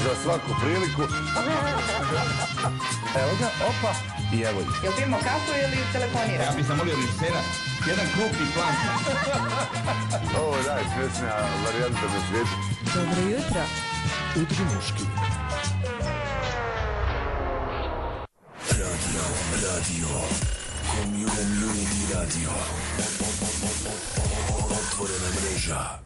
za svaku priliku. Evo ga, opa, i evo ih. Jel pijemo kafu ili telefonira? Ja bih sam molio režisera, jedan krupni plan. Ovo je najsvjesnija varijanta na svijetu. Dobro jutro. Udri muški. Radio. Community radio. Otvorena mreža.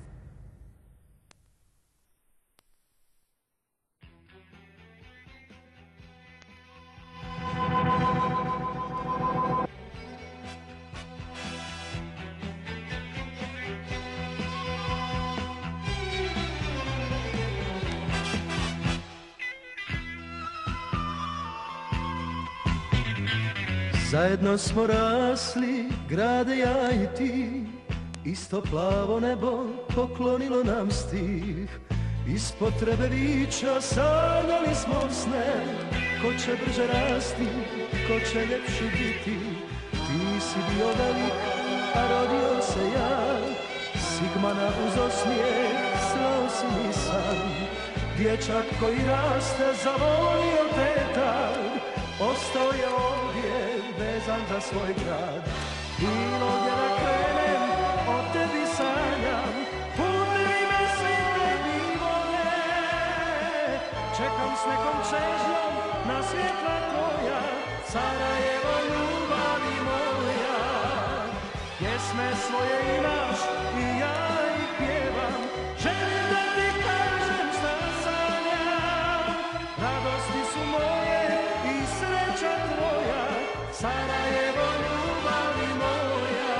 Zajedno smo rasli, grade ja i ti, isto plavo nebo poklonilo nam stih. Iz potrebe vića sanjali smo sne, ko će brže rasti, ko će ljepši biti. Ti si bio velik, a rodio se ja, Sigmana uz osmijeh slao si mi san. Dječak koji raste zavolio te tad, ostao je ovdje vezan za svoj grad. Bilo gdje da krenem, o tebi sanjam, putevi me svi tebi vode. Čekam s nekom čežnjom na svjetla tvoja, Sarajevo ljubavi moja. Pjesme svoje imaš i ja ih pjevam, želim da ti kažem šta sanjam. Radosti su moje i sreća tvoja, Sarajevo ljubavi moja.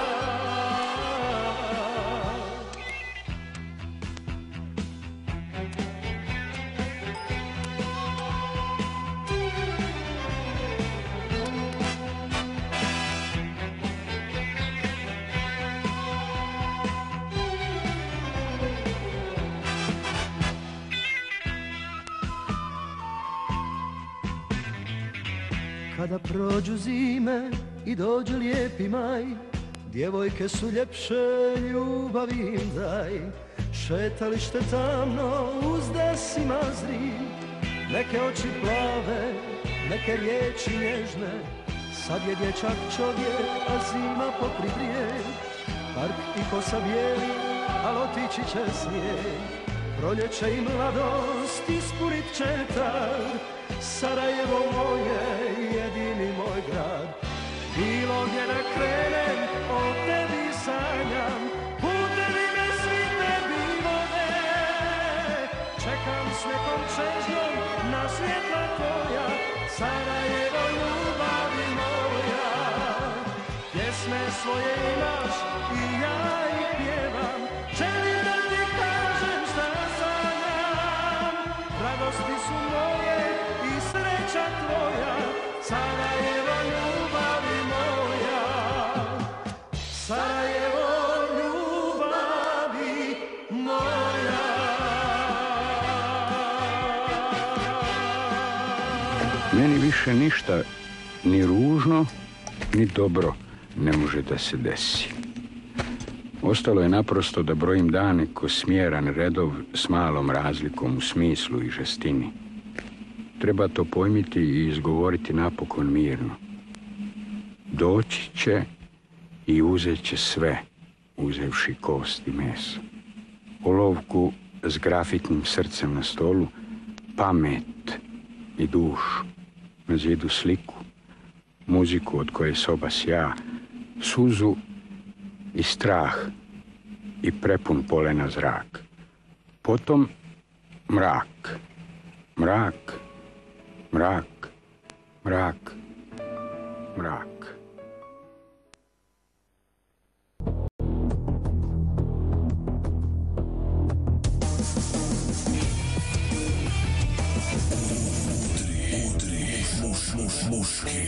Kada prođu zime i dođe lijepi maj, djevojke su ljepše, ljubavi im daj. Šetalište tamno, uzda si mazri, neke oči plave, neke riječi nježne. Sad je dječak čovjek, a zima pokri brijeg. Park i kosa bijeli, al otići će snijeg. Proljeće i mladost ispunit će tad, Sarajevo moje, jedini moj grad. Bilo gdje da krenem, o tebi sanjam, putevi me svi tebi vode. Čekam s nekom čežnjom na svjetla tvoja, Sarajevo ljubavi moja. Pjesme svoje imaš i ja ih pjevam, želim da ti kažem šta sanjam. Radosti su moje i sreća tvoja, Sarajevo ljubavi moja. Sarajevo ljubavi moja. Meni više ništa, ni ružno, ni dobro ne može da se desi. Ostalo je naprosto da brojim dane ko smjeran redov s malom razlikom u smislu i žestini. Treba to pojmiti i izgovoriti napokon mirno. Doći će i uzet će sve, uzevši kost i meso. Olovku s grafitnim srcem na stolu, pamet i dušu, na zidu sliku, muziku od koje soba sja, suzu i strah i prepun polena zrak. Potom mrak, mrak, mrak, mrak, mrak. Muški.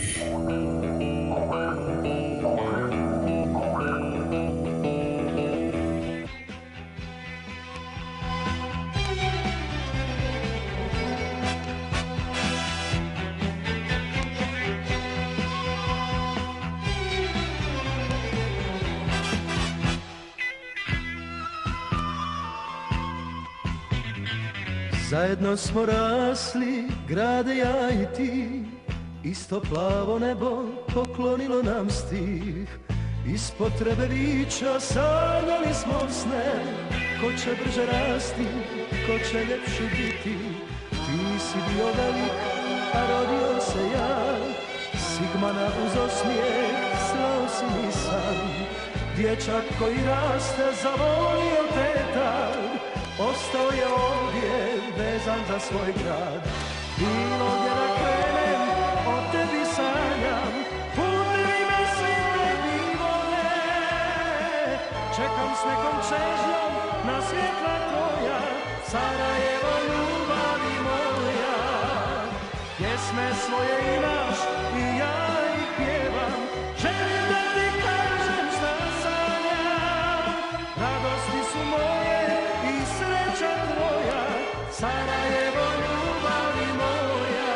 Zajedno smo rasli, grade ja i ti, isto plavo nebo poklonilo nam stih. Iz potrebe vića sanjali smo sne, ko će brže rasti, ko će ljepši biti. Ti si bio velik, a rodio se ja, Sigmana uz osmijeh slao si mi san. Dječak koji raste zavolio te tad, ostao je ovdje vezan za svoj grad. Bilo gdje da krenem, o tebi sanjam, putevi me svi tebi vode. Čekam s nekom čežnjom na svjetla tvoja, Sarajevo ljubavi moja. Pjesme svoje imaš i ja ih pjevam, želim da ti kažem šta sanjam. Radosti su moje i sreća tvoja, Sarajevo ljubavi moja.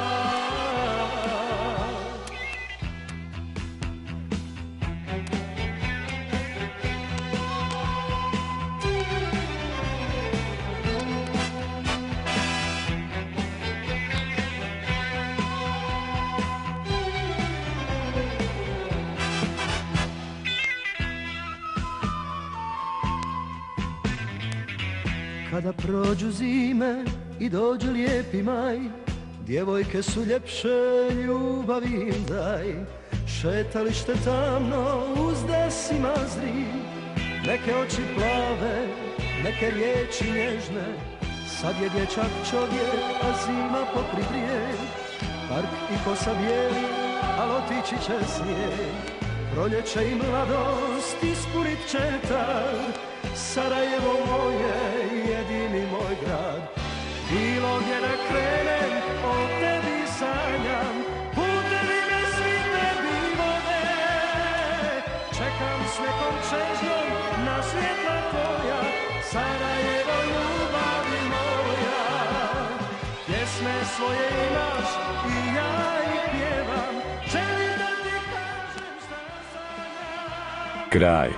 Kada prođu zime i dođe lijepi maj, djevojke su ljepše, ljubavi im daj. Šetalište tamno, uzde si mazri, neke oči plave, neke riječi nježne. Sad je dječak čovjek, a zima pokri brijeg. Park i kosa bijeli, al otići će snijeg. Proljeće i mladost ispunit će tad, Sarajevo moje, jedini moj grad. Bilo gdje da krenem, o tebi sanjam, putevi me svi tebi vode. Čekam s nekom čežnjom na svjetla tvoja, Sarajevo ljubavi moja. Pjesme svoje imaš i ja ih pjevam, želim da ti kažem šta sanjam. Kraj.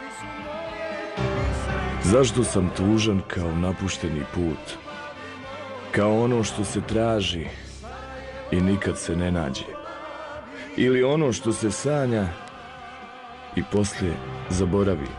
Zašto sam tužan kao napušteni put? Kao ono što se traži i nikad se ne nađe. Ili ono što se sanja i poslije zaboravi.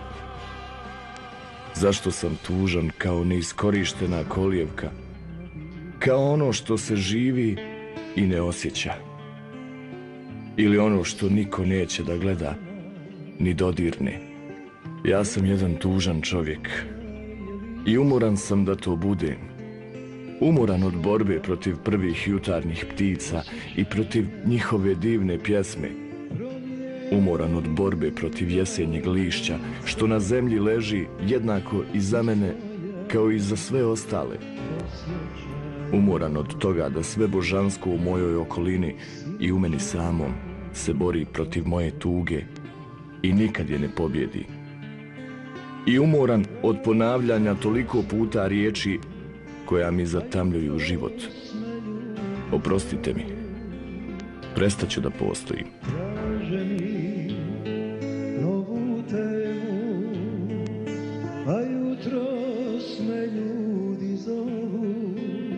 Zašto sam tužan kao neiskorištena kolijevka? Kao ono što se živi i ne osjeća. Ili ono što niko neće da gleda ni dodirne. Ja sam jedan tužan čovjek i umoran sam da to budem. Umoran od borbe protiv prvih jutarnjih ptica i protiv njihove divne pjesme. Umoran od borbe protiv jesenjeg lišća što na zemlji leži jednako i za mene kao i za sve ostale. Umoran od toga da sve božansko u mojoj okolini i u meni samom se bori protiv moje tuge i nikad je ne pobjedi. I umoran od ponavljanja toliko puta riječi koja mi zatamljuju život. Oprostite mi, prestaću da postojim. Traže mi novu temu, a jutros me ljudi zovu.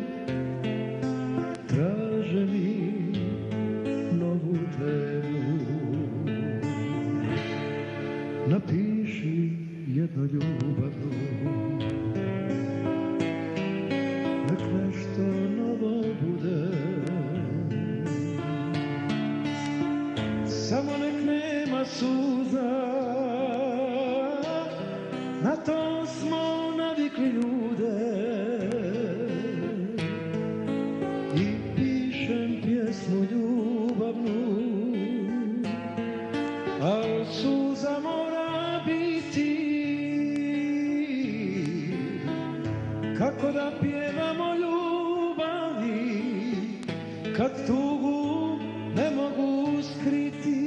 Traže mi novu temu, napiši jedno ljubavno, nek nešto novo bude. Samo nek nema suza, na to smo navikli ljude. I pišem pjesmu ljubavnu, al suza mora biti. Kako da pjevamo ljubavi, kad tugu ne mogu skriti.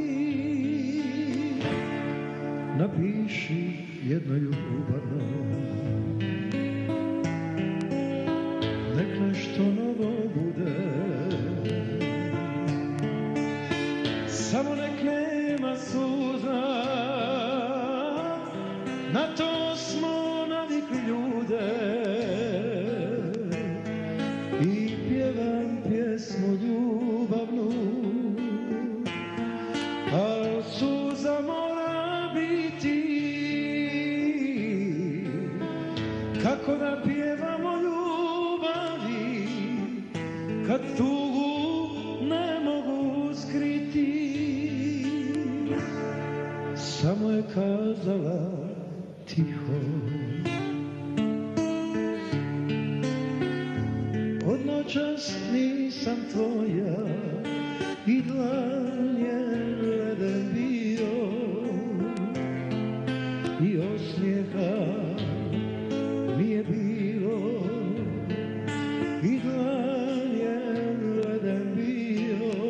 Napiši jedno ljubavno, nek nešto novo bude. Samo nek nema suza, na to smo navikli ljude. Kako da pjevamo ljubavi kad tugu ne mogu skriti. Samo je kazala tiho, od noćas nisam tvoja i dlan je leden bio i osmijeha nije bilo i dlan je leden bio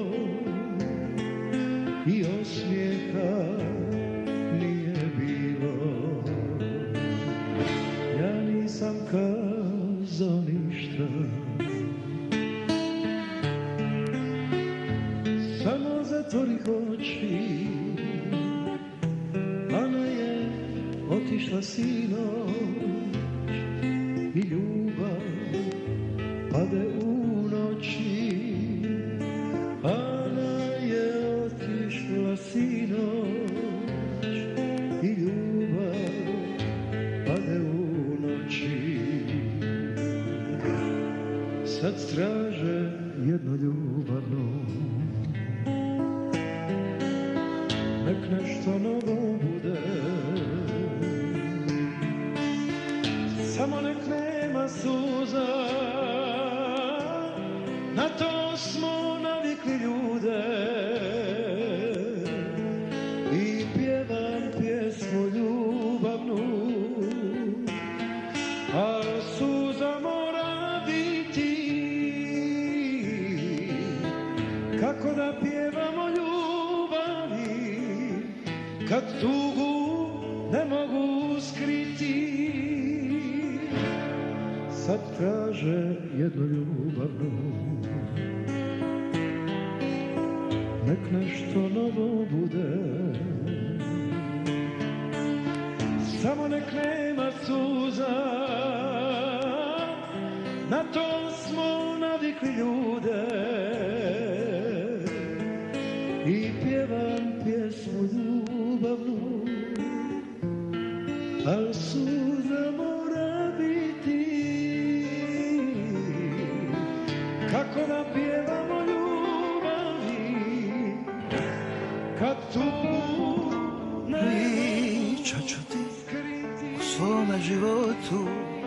i osmijeha nije bilo. Ja nisam kazao ništa, samo zatvorih oči. Ana je otišla sinoć i ljubav pade u noći. Ana je otišla sinoć i ljubav pade u noći. Sad straže jedno ljubavno, nek nešto novo bude. Samo nek nema suza, na to smo navikli ljude. I pjevam pjesmu ljubavnu, a suza mora biti. Kako da pjevamo ljubavi kad tugu ne mogu skriti. Sad traže jedno ljubavno, nek nešto novo bude. Samo nek nema suza, na to smo navikli ljude. I pjevam pjesmu ljubavnu, al suza mora biti. Kako da pjevamo ljubavi kad tu pričat ću ti o svome životu,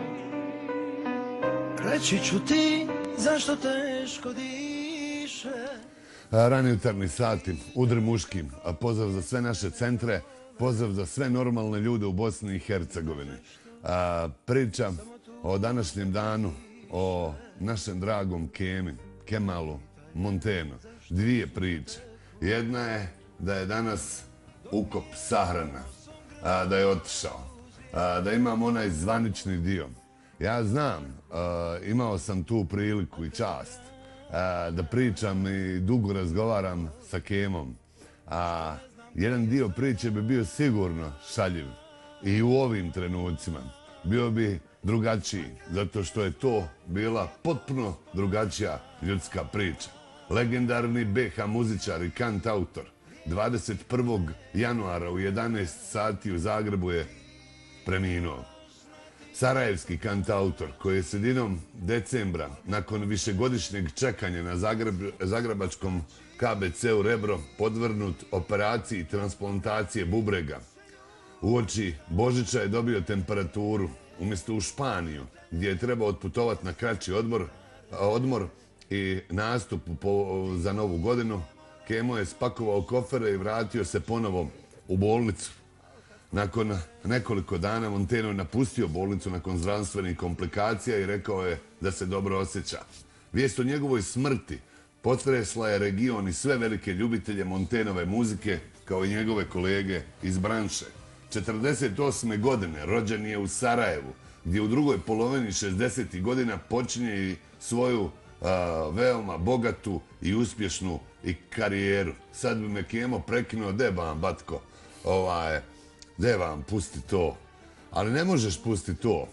reći ću ti zašto teško diše. Rani jutarnji sati, udri muški, pozdrav za sve naše centre, pozdrav za sve normalne ljude u Bosni i Hercegovini. Priča o današnjem danu, o našem dragom Kemi, Kemalu Montenu. Dvije priče. Jedna je da je danas ukop sahrana, da je otišao, da imam onaj zvanični dio. Ja znam, imao sam tu priliku i čast da pričam i dugo razgovaram sa Kemom. Jedan dio priče bi bio sigurno šaljiv i u ovim trenucima. Bio bi drugačiji, zato što je to bila potpuno drugačija ljudska priča. Legendarni BH muzičar i kantautor 21. januara u 11 sati u Zagrebu je preminuo. Sarajevski kantautor koji je sredinom decembra nakon višegodišnjeg čekanja na zagrebačkom KBC-u Rebro podvrnut operaciji transplantacije bubrega. Uoči Božića je dobio temperaturu. Umjesto u Španiju gdje je trebao otputovati na kraći odmor i nastup za Novu godinu, Kemo je spakovao kofere i vratio se ponovo u bolnicu. Nakon nekoliko dana Monteno je napustio bolnicu nakon zdravstvenih komplikacija i rekao je da se dobro osjeća. Vijest o njegovoj smrti potresla je region i sve velike ljubitelje Montenove muzike kao i njegove kolege iz branše. 48. godine rođen je u Sarajevu, gdje u drugoj polovini 60. godina počinje i svoju veoma bogatu i uspješnu i karijeru. Sad bi me Kemo prekinuo, debam, batko, debam, pusti to. Ali ne možeš pusti to.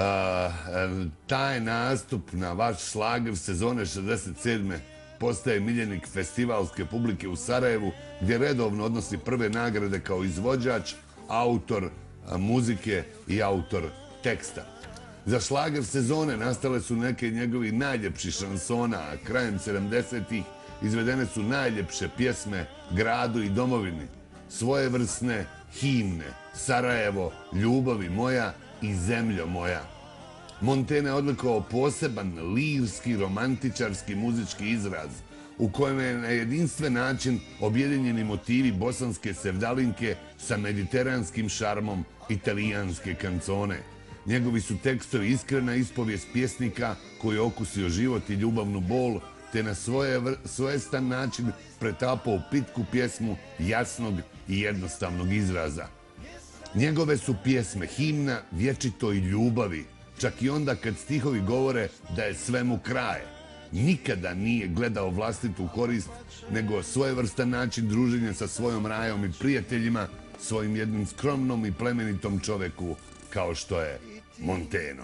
Taj nastup na vaš šlager sezone 67. postaje miljenik festivalske publike u Sarajevu, gdje redovno odnosi prve nagrade kao izvođač, autor muzike i autor teksta. Za šlager sezone nastale su neke njegovi najljepši šansona, a krajem 70-ih izvedene su najljepše pjesme gradu i domovini. Svojevrsne himne, Sarajevo, ljubavi moja i zemljo moja. Montena je odlikovao poseban lirski, romantičarski muzički izraz u kojem je na jedinstven način objedinjeni motivi bosanske sevdalinke sa mediteranskim šarmom italijanske kancone. Njegovi su tekstovi iskrena ispovijest pjesnika koji je okusio život i ljubavnu bol, te na svojstan način pretapao u pitku pjesmu jasnog i jednostavnog izraza. Njegove su pjesme himna vječitoj ljubavi, čak i onda kad stihovi govore da je svemu kraj. Nikada nije gledao vlastitu korist, nego svojevrstan način druženja sa svojom rajom i prijateljima, svojim jednim skromnom i plemenitom čoveku kao što je Monteno.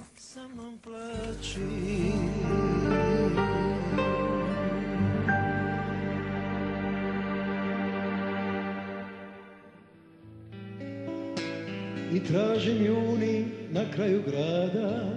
I tražim juni na kraju grada,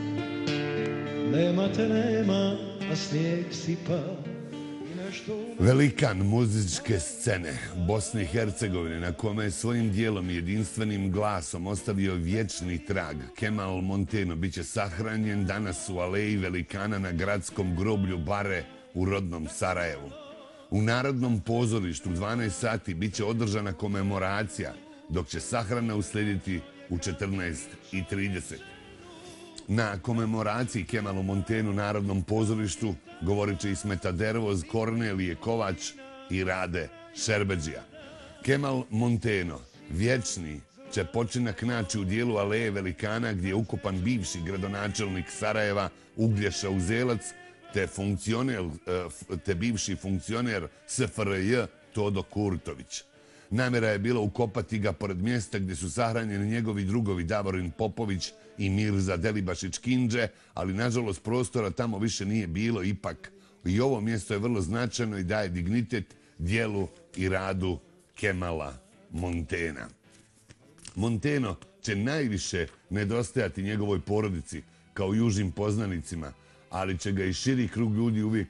nema te nema, a snijeg sipa. Velikan muzičke scene Bosne i Hercegovine, na kome je svojim dijelom i jedinstvenim glasom ostavio vječni trag, Kemal Monteno bit će sahranjen danas u aleji velikana na gradskom groblju Bare u rodnom Sarajevu. U Narodnom pozorištu u 12 sati bit će održana komemoracija, dok će sahrana uslijediti u 14:30. Na komemoraciji Kemalu Montenu u Narodnom pozorištu govorit će Ismeta Dervoz, Kornelije Kovač i Rade Šerbedžija. Kemal Monteno, vječni, će počinak naći u dijelu aleje velikana gdje je ukopan bivši gradonačelnik Sarajeva Uglješa Uzelac te bivši funkcioner SFRJ Todo Kurtović. Namjera je bila ukopati ga pored mjesta gdje su sahranjeni njegovi drugovi Davorin Popović i Mirza Delibašić Kindže, ali nažalost prostora tamo više nije bilo. Ipak i ovo mjesto je vrlo značajno i daje dignitet dijelu i radu Kemala Montena. Monteno će najviše nedostajati njegovoj porodici kao i užim poznanicima, ali će ga i širi krug ljudi uvijek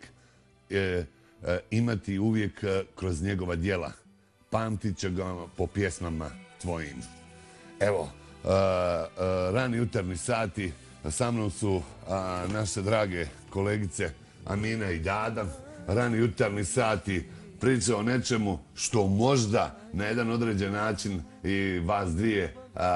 imati uvijek kroz njegova djela. Pamtit će ga po pjesmama tvojim. Evo, rani jutarnji sati, sa mnom su naše drage kolegice Amina i Dada. Rani jutarnji sati priča o nečemu što možda na jedan određen način i vas dvije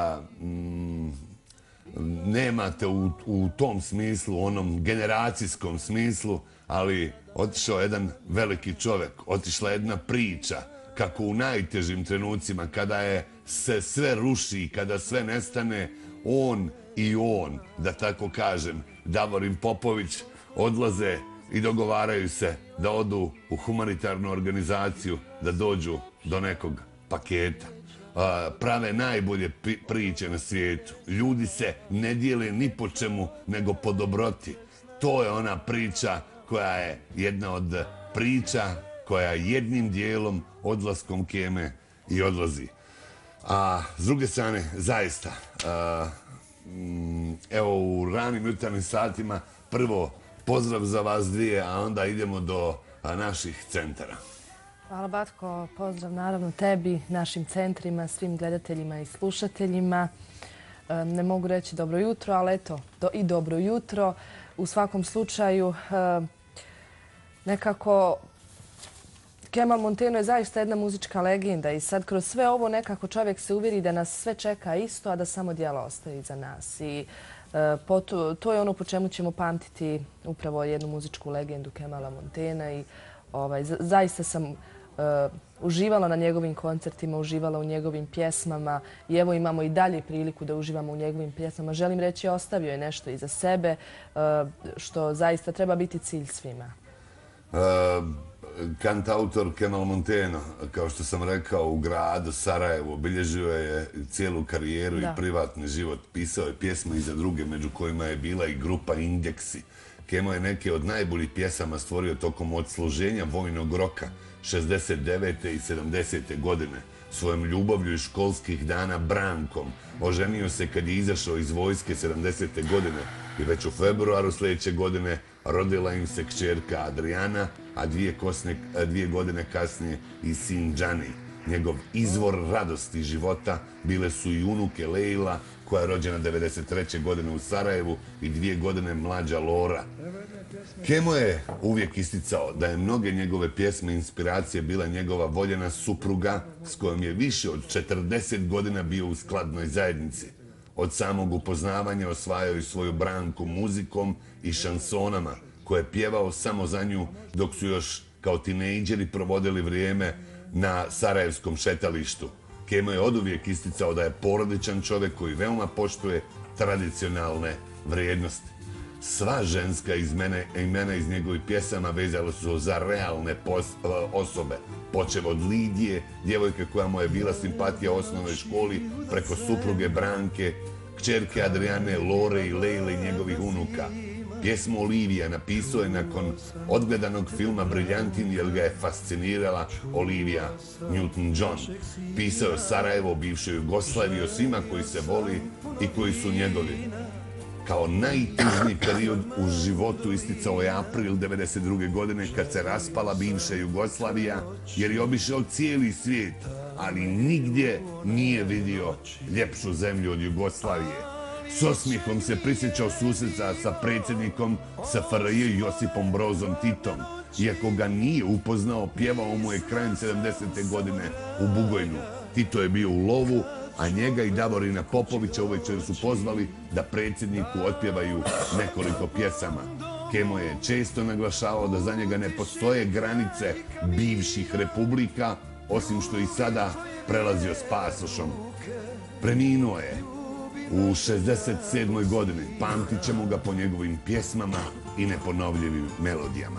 nemate u tom smislu, onom generacijskom smislu, ali otišao jedan veliki čovjek, otišla jedna priča kako u najtežim trenucima, kada se sve ruši, kada sve nestane, on, da tako kažem, Davorin Popović, odlaze i dogovaraju se da odu u humanitarnu organizaciju, da dođu do nekog paketa. Prave najbolje priče na svijetu. Ljudi se ne dijele ni po čemu, nego po dobroti. To je ona priča koja je jedna od priča koja jednim dijelom odlaskom Keme i odlazi. A s druge strane, zaista, evo u ranim jutarnjim satima, prvo pozdrav za vas dvije, a onda idemo do naših centara. Hvala Batko, pozdrav naravno tebi, našim centrima, svim gledateljima i slušateljima. Ne mogu reći dobro jutro, ali eto, i dobro jutro. U svakom slučaju, nekako Kemal Monteno je zaista jedna muzička legenda i sad kroz sve ovo nekako čovjek se uvjeri da nas sve čeka isto, a da samo djela ostaju iza nas. I to je ono po čemu ćemo pamtiti upravo jednu muzičku legendu Kemala Montena i zaista sam uživala na njegovim koncertima, uživala u njegovim pjesmama i evo imamo i dalje priliku da uživamo u njegovim pjesmama. Želim reći, ostavio je nešto iza sebe, što zaista treba biti cilj svima. Kantautor Kemal Monteno, kao što sam rekao, u gradu Sarajevu obilježio je cijelu karijeru i privatni život. Pisao je pjesme i za druge, među kojima je bila i grupa Indeksi. Kemo je neke od najboljih pjesama stvorio tokom odsluženja vojnog roka 69. i 70. godine. svojom ljubavlju iz školskih dana Brankom. Oženio se kad je izašao iz vojske 70. godine i već u februaru sljedeće godine rodila im se kćerka Adriana, a 2 godine kasnije i sin Gianni. Njegov izvor radosti života bile su i unuke Leila, koja je rođena 93. godine u Sarajevu, i 2 godine mlađa Lora. Kemo je uvijek isticao da je mnoge njegove pjesme inspiracije bila njegova voljena supruga s kojom je više od 40 godina bio u skladnoj zajednici. Od samog upoznavanja osvajao i svoju Branku muzikom i šansonama koje je pjevao samo za nju dok su još kao tinejdžeri provodili vrijeme na sarajevskom šetalištu. Kemo je oduvijek isticao da je porodičan čovjek koji veoma poštuje tradicionalne vrijednosti. Sva ženska imena iz njegovih pjesama vezala su za realne osobe. Počev od Lidije, djevojke koja mu je bila simpatija u osnovnoj školi, preko supruge Branke, kćerke Adriane, Lore i Lejle i njegovih unuka. Pjesmu Olivija napisao je nakon odgledanog filma Briljantin, jer ga je fascinirala Olivia Newton-John. Pisao je o Sarajevo, bivšoj Jugoslaviji, o svima koji se voli i koji su njegovi. Kao najtužniji period u životu isticao je april 1992. godine kad se raspala bivša Jugoslavija, jer je obišao cijeli svijet, ali nigdje nije vidio ljepšu zemlju od Jugoslavije. S osmijehom se prisjećao susreta sa predsjednikom SFRJ Josipom Brozom Titom. Iako ga nije upoznao, pjevao mu je krajem 70. godine u Bugojnu. Tito je bio u lovu, a njega i Davorina Popovića uvečer su pozvali da predsjedniku otpjevaju nekoliko pjesama. Kemo je često naglašavao da za njega ne postoje granice bivših republika, osim što i sada prelazio s pasošom. Preminuo je u 67. godini. Pamtit ćemo ga po njegovim pjesmama i neponovljivim melodijama.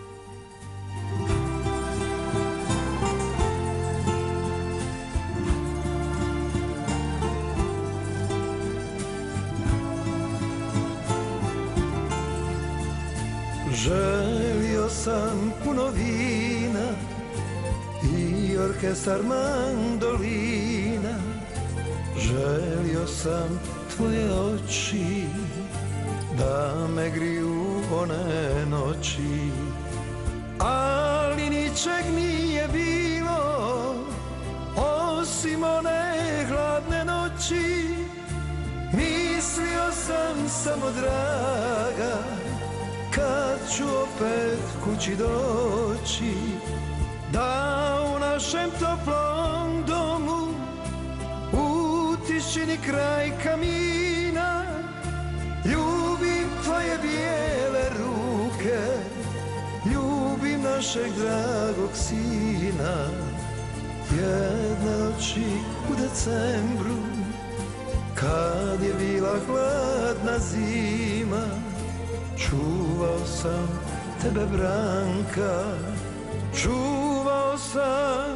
Želio sam puno vina i orkestar mandolina. Želio sam tvoje oči da me griju one noći, ali ničeg nije bilo osim one hladne noći. Mislio sam samo, draga, kad ću opet kući doći, da u našem toplom domu u tišini kraj kamina ljubim tvoje bijele ruke, ljubim našeg dragog sina. Jedne noći u decembru, kad je bila hladna zima, čuvao sam tebe, Branka, čuvao sam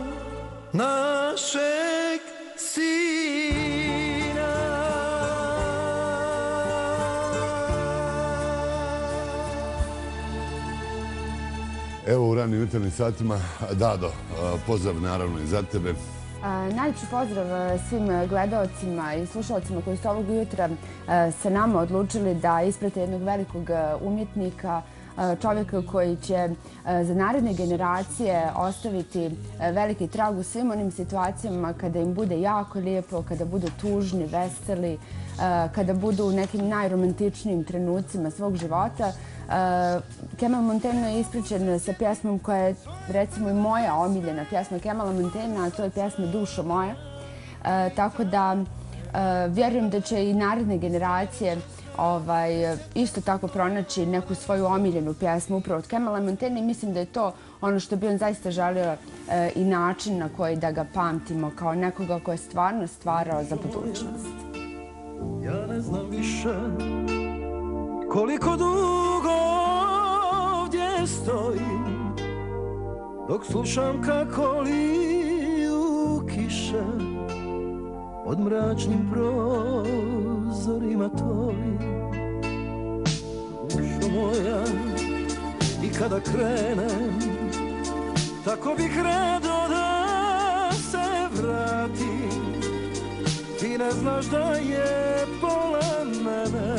našeg sina. Evo u ranim jutarnjim satima, Dado, pozdrav naravno i za tebe. Najljepši pozdrav svim gledalcima i slušalcima koji su ovog jutra sa nama odlučili da isprate jednog velikog umjetnika, čovjeka koji će za naredne generacije ostaviti veliki trag u svim onim situacijama kada im bude jako lijepo, kada budu tužni, veseli, kada budu u nekim najromantičnijim trenucima svog života. Kemal Monteno je ispričan sa pjesmom koja je recimo i moja omiljena pjesma Kemala Montena, a to je pjesma Dušo moja. Tako da vjerujem da će i naredne generacije isto tako pronaći neku svoju omiljenu pjesmu upravo od Kemala Montena i mislim da je to ono što bi on zaista želio i način na koji da ga pamtimo kao nekoga ko je stvarno stvarao za budućnost. Ja ne znam više koliko dugo ovdje stojim, dok slušam kako liju kiše pod mračnim prozorima tvojim. Dušo moja, i kada krenem, tako bih rado da se vratim. ti ne znaš da je pola mene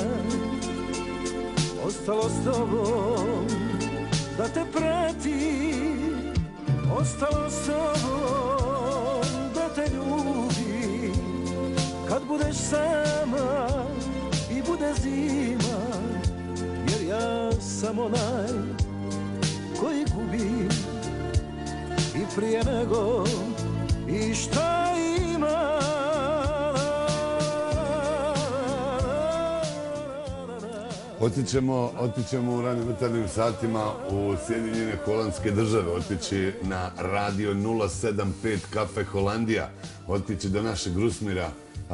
ostalo s tobom, da te prati, ostalo s tobom, da te ljubi. Kad budeš sama i bude zima, jer ja sam onaj koji gubi i prije nego i šta ima. Otićemo u ranim jutarnjim satima u Sjedinjene holandske države, otići na radio 075 Kafe Holandija, otići do našeg Rusmira.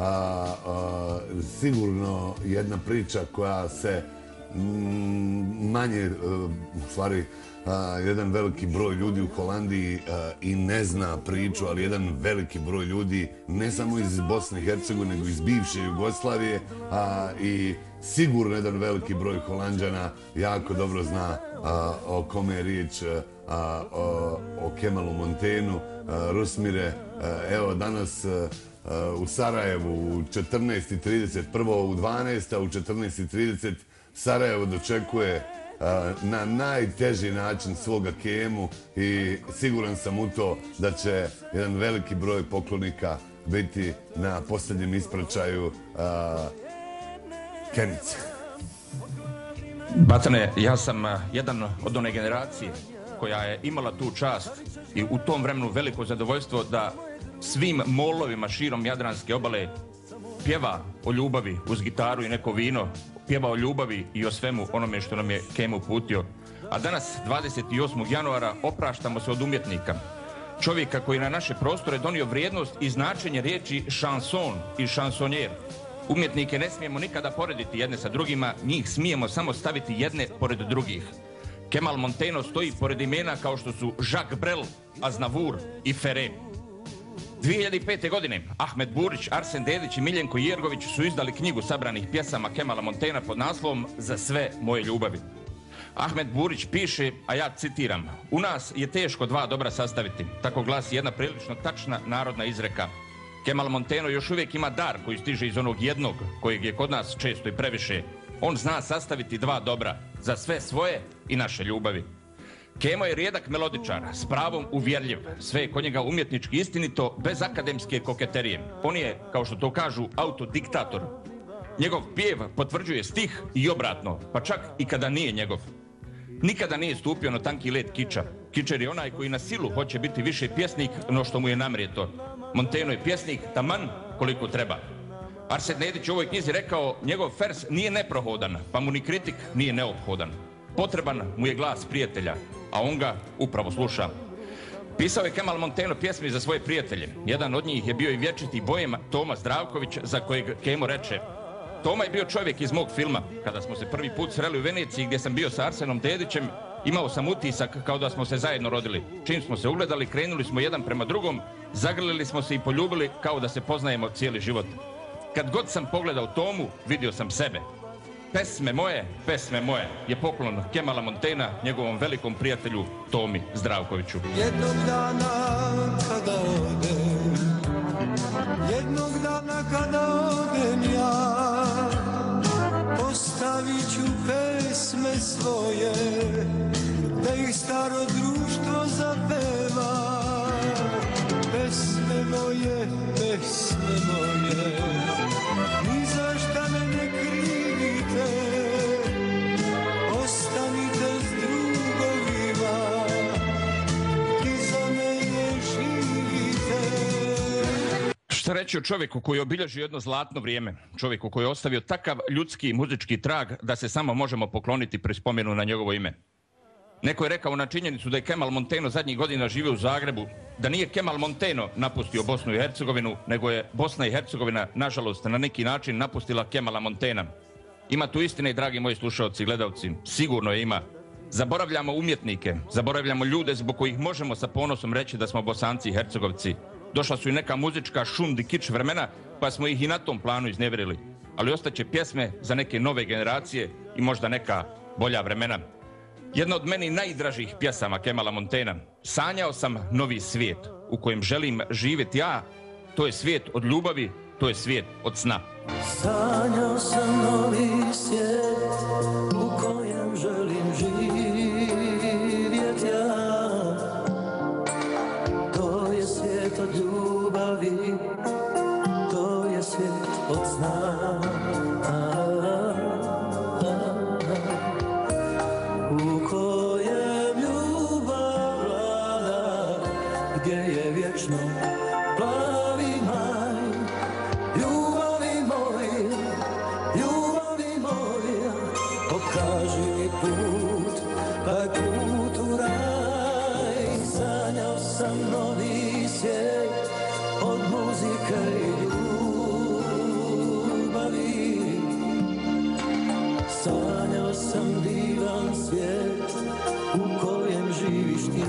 Sigurno jedna priča koja se manje, u stvari jedan veliki broj ljudi u Holandiji i ne zna priču, ali jedan veliki broj ljudi ne samo iz Bosne i Hercegovine, nego iz bivše Jugoslavije i sigurno jedan veliki broj Holanđana jako dobro zna o kome je riječ, o Kemalu Montenu. Rusmire, evo danas u Sarajevu u 14:30, prvo u 12, a u 14:30 Sarajevo dočekuje na najteži način svoga Kemu i siguran sam u to da će jedan veliki broj poklonika biti na posljednjem ispraćaju Kemice. Batane, ja sam jedan od one generacije koja je imala tu čast i u tom vremenu veliko zadovoljstvo da svim molovima širom Jadranske obale pjeva o ljubavi uz gitaru i neko vino, pjeva o ljubavi i o svemu onome što nam je Kemo uputio. A danas, 28. januara, opraštamo se od umjetnika. Čovjeka koji na naše prostore donio vrijednost i značenje riječi šanson i šansonjer. Umjetnike ne smijemo nikada porediti jedne sa drugima, njih smijemo samo staviti jedne pored drugih. Kemal Monteno stoji pored imena kao što su Jacques Brel, Aznavour i Ferré. 2005. godine Ahmet Burić, Arsen Dedić i Miljenko Jergović su izdali knjigu sabranih pjesama Kemala Montena pod naslovom Za sve moje ljubavi. Ahmet Burić piše, a ja citiram: "U nas je teško dva dobra sastaviti", tako glasi jedna prilično tačna narodna izreka. Kemal Monteno još uvijek ima dar koji stiže iz onog jednog, kojeg je kod nas često i previše. On zna sastaviti dva dobra, za sve svoje i naše ljubavi. Kemo je rijedak melodičar, s pravom uvjerljiv, sve je kod njega umjetnički istinito, bez akademske koketerije. On je, kao što to kažu, autodiktator. Njegov pjev potvrđuje stih i obratno, pa čak i kada nije njegov. Nikada nije stupio na tanki led kiča. Kičer je onaj koji na silu hoće biti više pjesnik no što mu je namrijeto. Monteno je pjesnik taman koliko treba. Arsen Dedić u ovoj knjizi rekao, njegov vers nije neprohodan, pa mu ni kritik nije neophodan. Potreban mu je glas prijatelja, a on ga upravo sluša. Pisao je Kemal Monteno pjesmi za svoje prijatelje. Jedan od njih je bio i vječiti bojem Toma Zdravković, za kojeg Kemo reče: "Toma je bio čovjek iz mog filma. Kada smo se prvi put sreli u Veneciji gdje sam bio sa Arsenom Dedićem, imao sam utisak kao da smo se zajedno rodili. Čim smo se ugledali, krenuli smo jedan prema drugom, zagrlili smo se i poljubili kao da se poznajemo cijeli život. Kad god sam pogledao Tomu, vidio sam sebe. Pesme moje je poklon Kemala Montena njegovom velikom prijatelju Tomi Zdravkoviću." Jednog dana kada odem ja, ostavit ću pesme svoje, da ih staro društvo zapeva. Pesme moje, ni za šta me ne krivite, ostanite s drugovima, ti za mene živite. Šta reći o čovjeku koji je obilježio jedno zlatno vrijeme, čovjeku koji je ostavio takav ljudski i muzički trag da se samo možemo pokloniti pri spomenu na njegovo ime. Neko je rekao na činjenicu da je Kemal Monteno zadnjih godina živio u Zagrebu, da nije Kemal Monteno napustio Bosnu i Hercegovinu, nego je Bosna i Hercegovina, nažalost, na neki način napustila Kemala Montena. Ima tu istine, dragi moji slušalci i gledalci, sigurno je ima. Zaboravljamo umjetnike, zaboravljamo ljude zbog kojih možemo sa ponosom reći da smo Bosanci i Hercegovci. Došla su i neka muzička šund i kič vremena, pa smo ih i na tom planu iznevjerili. Ali ostaće pjesme za neke nove generacije i možda neka bolja vremena. Jedna od meni najdražih pjesama Kemala Montena: "Sanjao sam novi svijet u kojem želim živjeti ja, to je svijet od ljubavi to je svijet od sna. Sanjao sam novi svijet u kojem želim živjet ja. To je svijet od ljubavi, to je svijet od sna. U kojem ljubav vlada, gdje je vječno plavi maj. Ljubavi moja, pokaži mi put, taj put u raj. Sanjao sam novi svijet od muzike i ljubavi. Sanjao sam divan svijet u kojem živiš ti.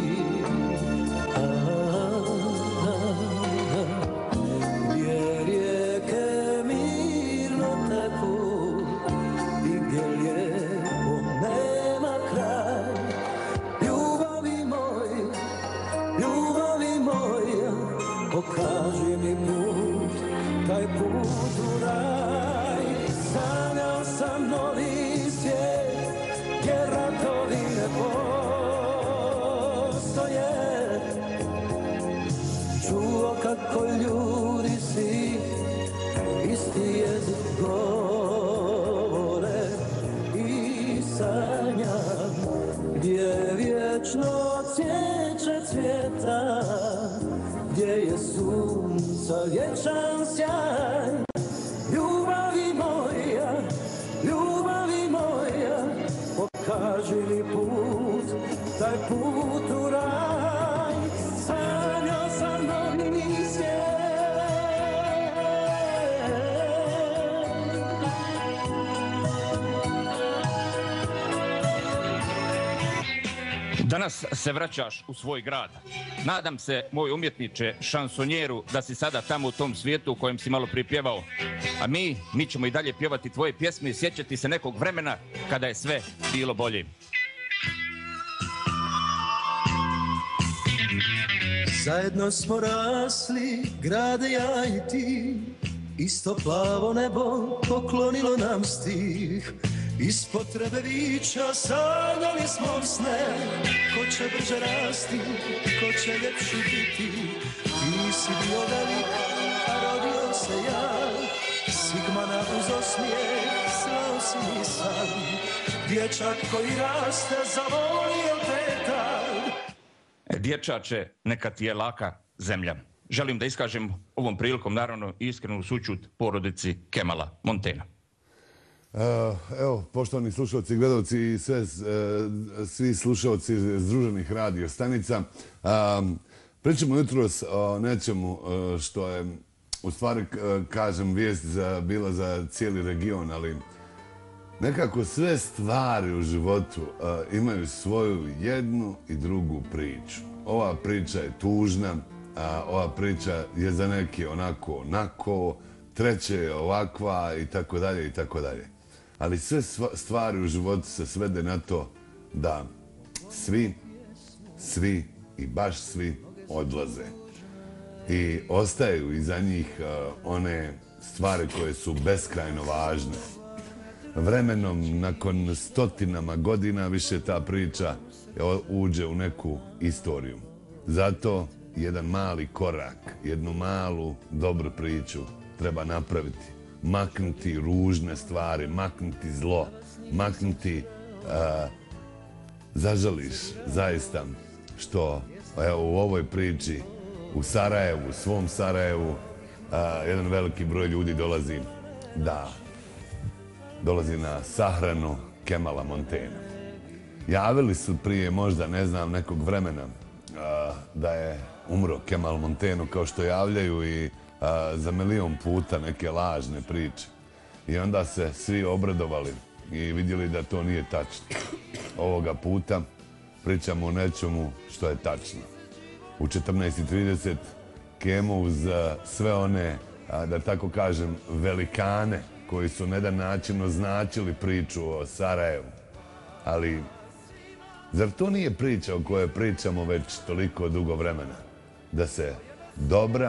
Pokaži mi put, taj put u raj. Sanjao sam novi svijet, gdje ratovi ne postoje. Čuo kako ljudi svi isti jezik govore. I sanjam gdje vječno cvijeće cvjeta, gdje je sunca vječan sjaj. Ljubavi moja, pokaži mi put, taj put u raj. Sanjao sam novi svijet. Danas se vraćaš u svoj grad. Nadam se, moj umjetniče, šansonjeru, da si sada tamo u tom svijetu u kojem si malo prije pjevao. A mi ćemo i dalje pjevati tvoje pjesme i sjećati se nekog vremena kada je sve bilo bolje. Zajedno smo rasli, grade ja i ti, isto plavo nebo poklonilo nam stih. Iz potrebe vića sanjali smo sne, ko će brže rasti, ko će ljepši biti. Ti si bio velik, a rodio se ja, Sigmana uz osmijeh, slao si mi san. Dječak koji raste, zavolio te tad. Dječače, neka ti je laka zemlja. Želim da iskažem ovom prilikom, naravno, iskrenu sućut porodici Kemala Montena. Evo, poštovani slušalci i gledalci i svi slušalci združenih radio stanica, pričamo jutros o nečemu što je, u stvari, kažem, vijest bila za cijeli region, ali nekako sve stvari u životu imaju svoju jednu i drugu priču. Ova priča je tužna, ova priča je za neke onako, treće je ovakva i tako dalje i tako dalje. Ali sve stvari u životu se svede na to da svi i baš svi odlaze. I ostaju iza njih one stvari koje su beskrajno važne. Vremenom, nakon stotinama godina, više ta priča uđe u neku istoriju. Zato jedan mali korak, jednu malu dobru priču treba napraviti. Maknuti ružne stvari, maknuti zlo, maknuti, zažališ zaista što u ovoj priči u Sarajevu, svom Sarajevu, jedan veliki broj ljudi dolazi na sahranu Kemala Montena. Javili su prije možda, ne znam, nekog vremena da je umro Kemal Monteno, kao što javljaju i za milion puta neke lažne priče. I onda se svi obradovali i vidjeli da to nije tačno. Ovoga puta pričamo o nečemu što je tačno. U 14:30 Kemo uz sve one, da tako kažem, velikane koji su na jedan način označili priču o Sarajevu. Ali zar to nije priča o kojoj pričamo već toliko dugo vremena? Da se dobra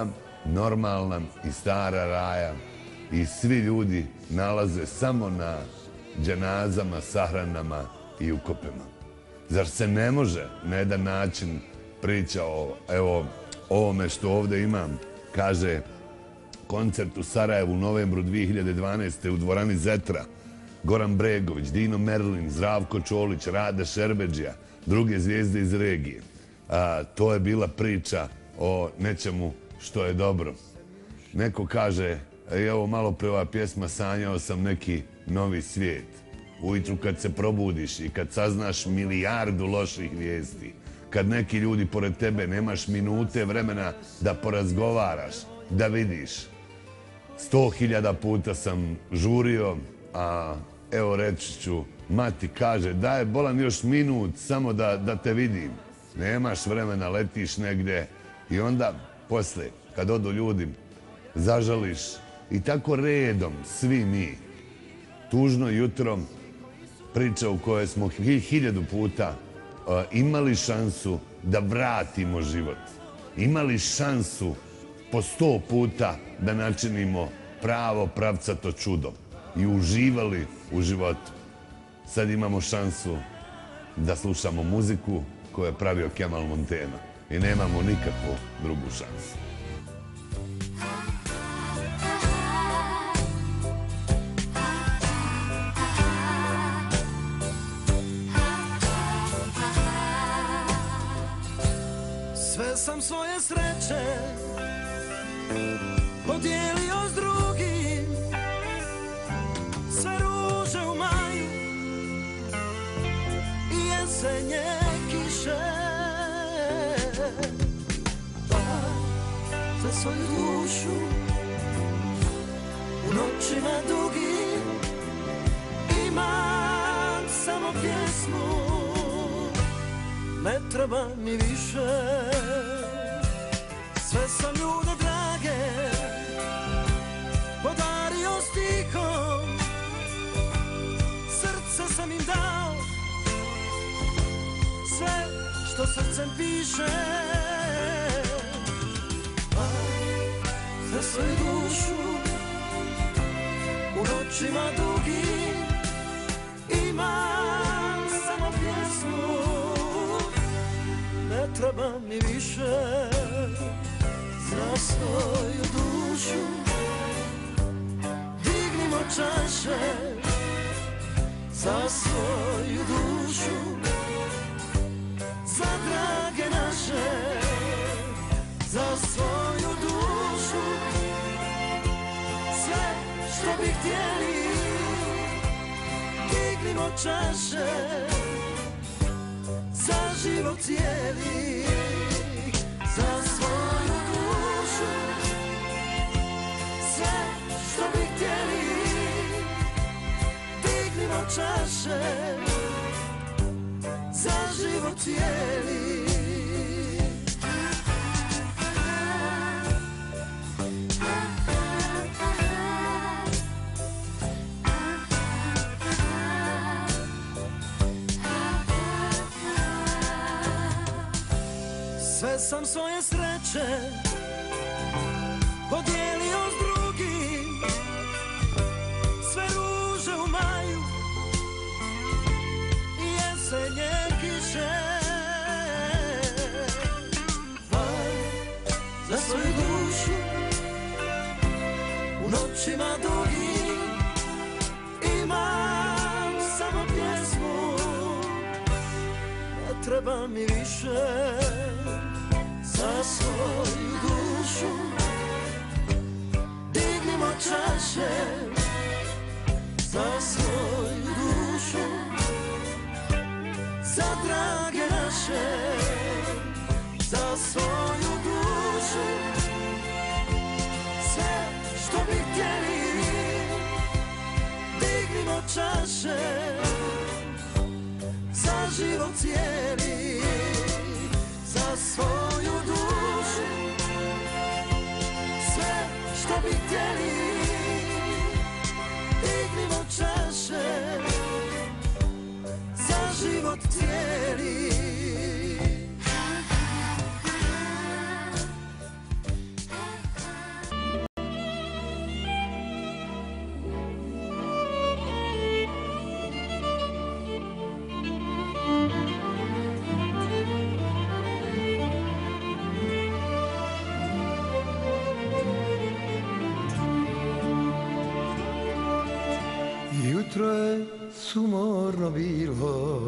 normalna i stara raja i svi ljudi nalaze samo na dženazama, sahranama i ukopima. Zar se ne može na jedan način priča o ovome što ovdje imam, kaže koncert u Sarajevu u novembru 2012. u dvorani Zetra, Goran Bregović, Dino Merlin, Zdravko Čolić, Rade Šerbedžija, druge zvijezde iz regije. To je bila priča o nečemu što je dobro. Neko kaže, evo malo pre ova pjesma, sanjao sam neki novi svijet. Ujutru kad se probudiš i kad saznaš milijardu loših vijesti, kad neki ljudi pored tebe nemaš minute vremena da porazgovaraš, da vidiš. 100.000 puta sam žurio, a evo reći ću, mati kaže daj bolan još minut samo da te vidim. Nemaš vremena, letiš negdje i onda posle kad odu ljudi zažališ i tako redom svi mi. Tužno jutro, priča u kojoj smo 1000 puta imali šansu da vratimo život. Imali šansu po 100 puta da načinimo pravo pravcato čudo i uživali u životu. Sad imamo šansu da slušamo muziku koju je pravio Kemal Montena i nemamo nikakvu drugu šansu. Sve sam svoje sreće podijelio s drugim, sve ruže u maju i jesenje kiše. Pa za svoju dušu u noćima dugim imam samo pjesmu, ne treba mi više. Sve sam ljude drage podario stihom, srce sam im dao, sve što srcem piše. A za svoju dušu u noćima dugim imam samo pjesmu, ne treba mi više. Za svoju dušu dignimo čaše, za svoju dušu, za drage naše, za svoju dušu, sve što bi htjeli, dignimo čaše, za život cijeli, za svoju dušu, sve što bi htjeli, dignimo čaše, za život cijeli. Sve sam svoje sreće podijelio s drugim, sve ruže u maju i jesenje kiše. Za svoju dušu u noćima dugim imam samo pjesmu, ne treba mi više. Za svoju dušu dignimo čaše, za svoju dušu, za drage naše, za svoju dušu, sve što bi htjeli, dignimo čaše, za život cijeli, za svoju dušu, sve što bi htjeli, dignimo čaše, za život cijeli. sumorno bilo.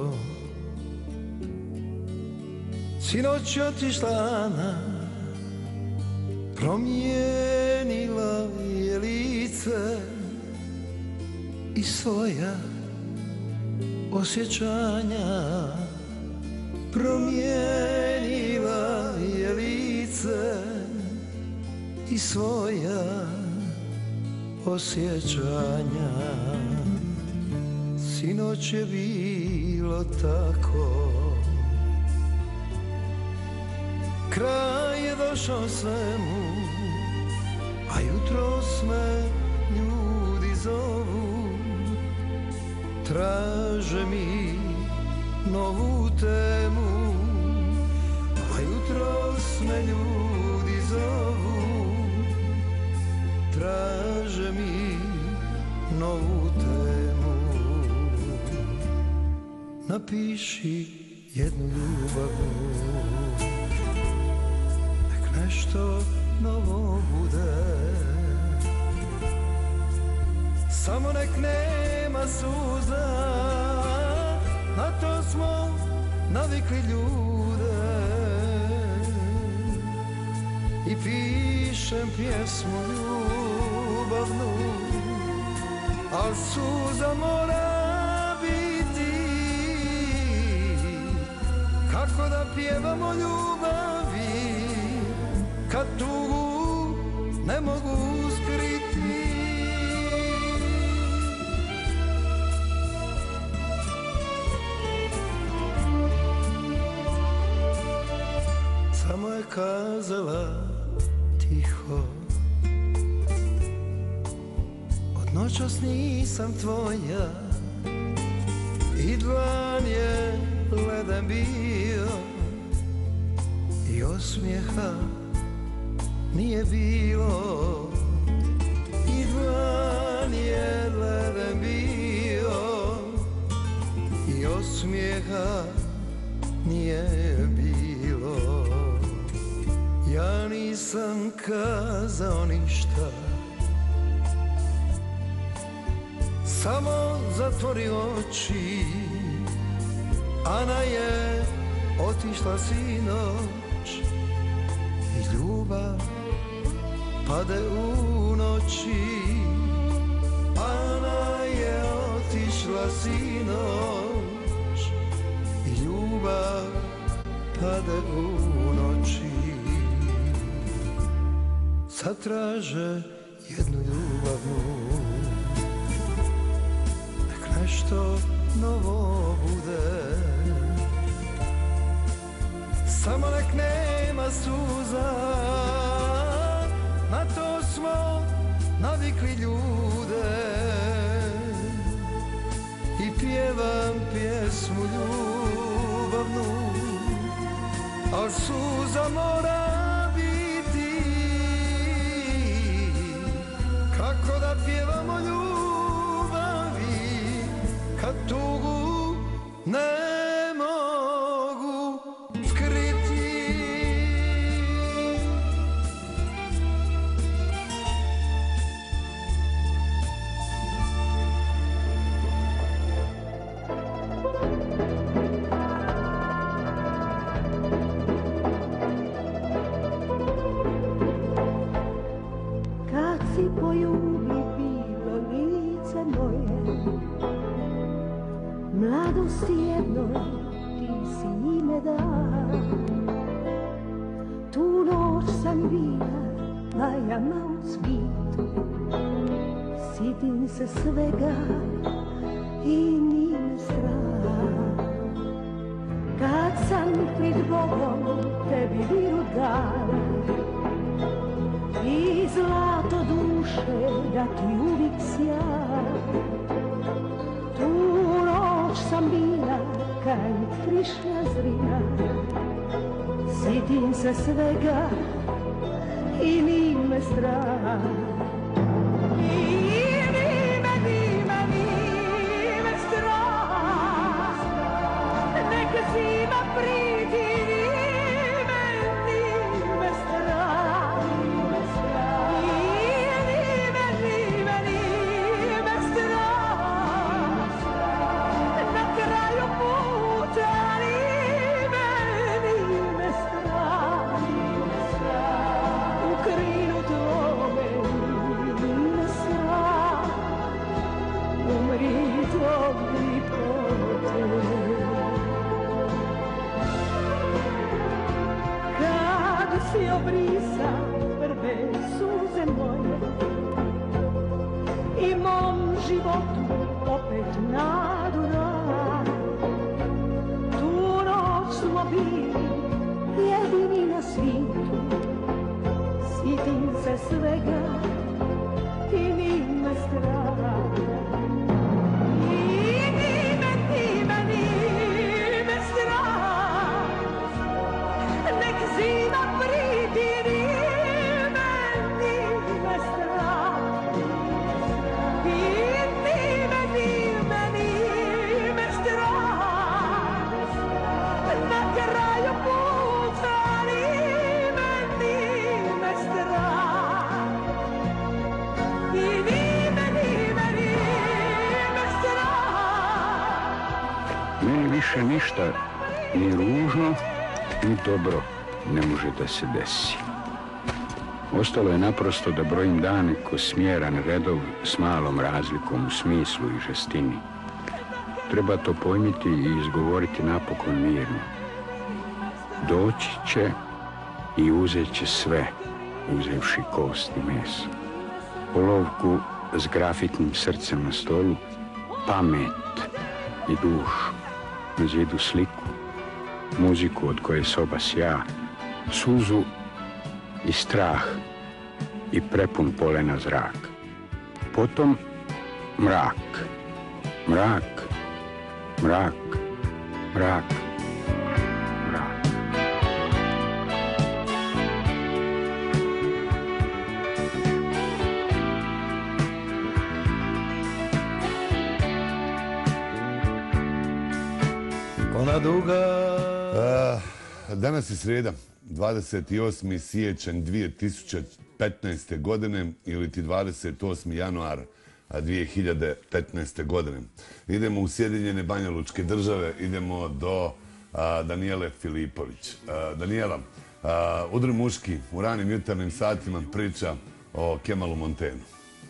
Sinoć je otišla Ana, promijenila je lice i svoja osjećanja. Promijenila je lice i svoja osjećanja. Sinoć je bilo tako, kraj je došao svemu, a jutros me ljudi zovu, traže mi novu temu, a jutros me ljudi zovu, traže mi novu temu. Napiši jednu ljubavnu, nek nešto novo bude, samo nek nema suza, na to smo navikli ljude. I pišem pjesmu ljubavnu, al suza mora biti. Kako da pjevamo ljubavi, kad tugu ne mogu skriti. Samo je kazala tiho, od noćas nisam tvoja, i dlan je leden bio, i osmijeha nije bilo. I dlan je leden bio, i osmijeha nije bilo. Ja nisam kazao ništa, samo zatvori oči. Ana je otišla sinoć i ljubav pade u noći. Ana je otišla sinoć i ljubav pade u noći. Sad traže jednu ljubavnu, nek nešto novo bude, samo nek nema suza, na to smo navikli ljude. I pjevam pjesmu ljubavnu, al suza mora biti. Kako da pjevamo ljubavi, kad tugu ne mogu skriti. Kad si poljubi bilo lice moje, mladosti jednoj ti si ime dao. Tu noć sam bila lajama u cvitu, sitim se svega i nije me strah. Kad sam pred Bogom tebi viru dala i zlato duše da ti uvijek sja, tu noć sam bila kaj prišla zrina, sitim se svega i nije me strah. Zima pridi, nime strah, nime strah, nime strah. Meni više ništa ni ružno, ni dobro ne može da se desi. Ostalo je naprosto da brojim dane ko smjeran redov s malom razlikom u smislu i žestini. Treba to pojmiti i izgovoriti napokon mirno. Doći će i uzet će sve, uzevši kost i meso. Olovku s grafitnim srcem na stolu, pamet i dušu, na zidu sliku, muziku od koje soba sja, suzu i strah i prepun polena zrak. Potom mrak, mrak, mrak, mrak, mrak. Ona duga... Danas je srijeda, 28. siječanj 2015. godine ili ti 28. januar 2015. godine. Idemo u Sjedinjene Banja Lučke države, idemo do Danijele Filipović. Danijela, Udri muški u ranim jutarnjim satima priča o Kemalu Montenu.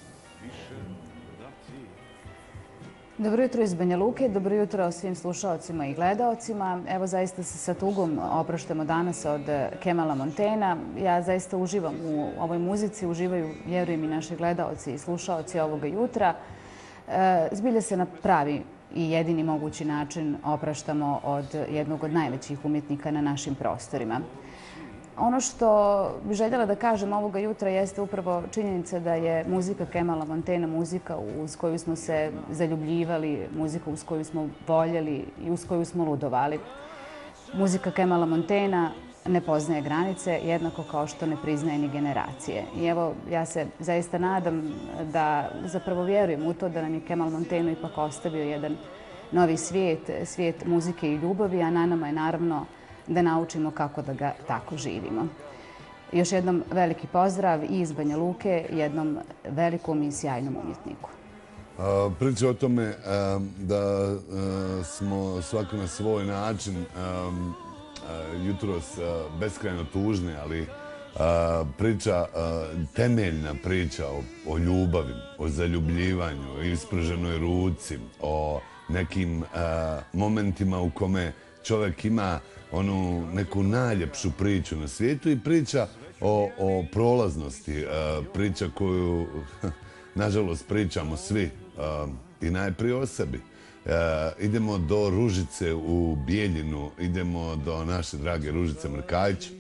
Dobro jutro iz Banja Luke, dobro jutro svim slušaocima i gledaocima. Evo zaista se sa tugom opraštamo danas od Kemala Montena. Ja zaista uživam u ovoj muzici, uživaju, vjerujem, i naši gledaoci i slušaoci ovoga jutra. Zbilja se na pravi i jedini mogući način opraštamo od jednog od najvećih umjetnika na našim prostorima. Ono što bih željela da kažem ovoga jutra jeste upravo činjenica da je muzika Kemala Montena muzika uz koju smo se zaljubljivali, muzika uz koju smo voljeli i uz koju smo ludovali. Muzika Kemala Montena ne poznaje granice, jednako kao što ne priznaje ni generacije. I evo, ja se zaista nadam da, zapravo vjerujem u to da nam je Kemal Monteno ipak ostavio jedan novi svijet, svijet muzike i ljubavi, a na nama je naravno da naučimo kako da ga tako živimo. Još jednom veliki pozdrav i iz Banja Luke, jednom velikom i sjajnom umjetniku. Priča o tome da smo svako na svoj način jutros beskrajno tužni, ali priča, temeljna priča o ljubavi, o zaljubljivanju, o isprženoj ruci, o nekim momentima u kome čovjek ima onu neku najljepšu priču na svijetu i priča o prolaznosti, priča koju, nažalost, pričamo svi i najprije o sebi. Idemo do Ružice u Bijeljinu, idemo do naše drage Ružice Mrkajić.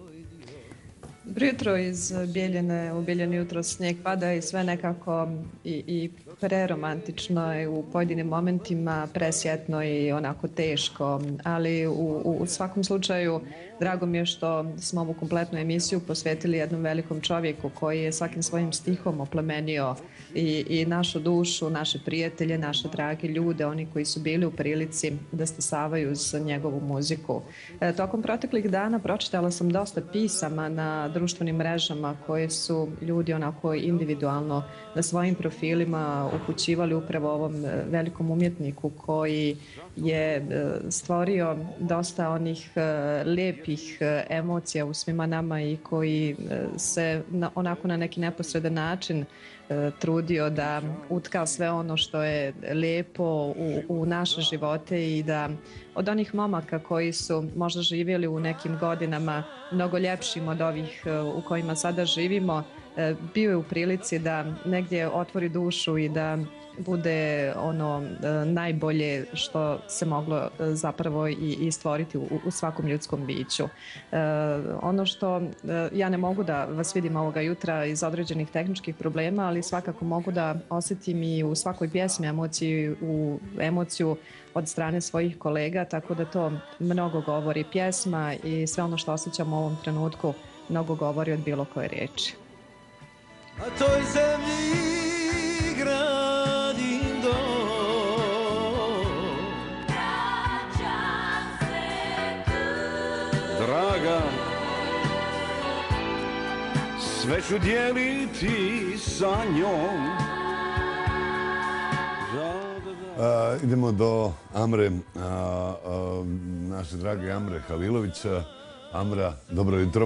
Dobro jutro iz Bijeljine. U Bijeljini jutro snijeg pada i sve nekako i preromantično je u pojedinim momentima, presjetno i onako teško, ali u svakom slučaju drago mi je što smo ovu kompletnu emisiju posvetili jednom velikom čovjeku koji je svakim svojim stihom oplemenio i našu dušu, naše prijatelje, naše drage ljude, oni koji su bili u prilici da stasavaju uz njegovu muziku. Tokom proteklih dana pročitala sam dosta pisama na društvenim mrežama koje su ljudi onako individualno na svojim profilima upućivali upravo ovom velikom umjetniku koji je stvorio dosta onih lijepih emocija u svima nama i koji se onako na neki neposredan način trudio da utka sve ono što je lijepo u naše živote i da od onih momaka koji su možda živjeli u nekim godinama mnogo ljepšim od ovih u kojima sada živimo, bio je u prilici da negdje otvori dušu i da bude ono najbolje što se moglo zapravo i stvoriti u svakom ljudskom biću. Ono što ja ne mogu da vas vidim ovoga jutra iz određenih tehničkih problema, ali svakako mogu da osjetim i u svakoj pjesmi emociju od strane svojih kolega, tako da to mnogo govori. Pjesma i sve ono što osjećam u ovom trenutku mnogo govori od bilo koje riječi. Na toj zemlji gradim dom, vraćam se tu. Draga, sve ću dijeliti sa njom. Idemo do Amre, naše drage Amre Halilovića. Amra, dobro jutro.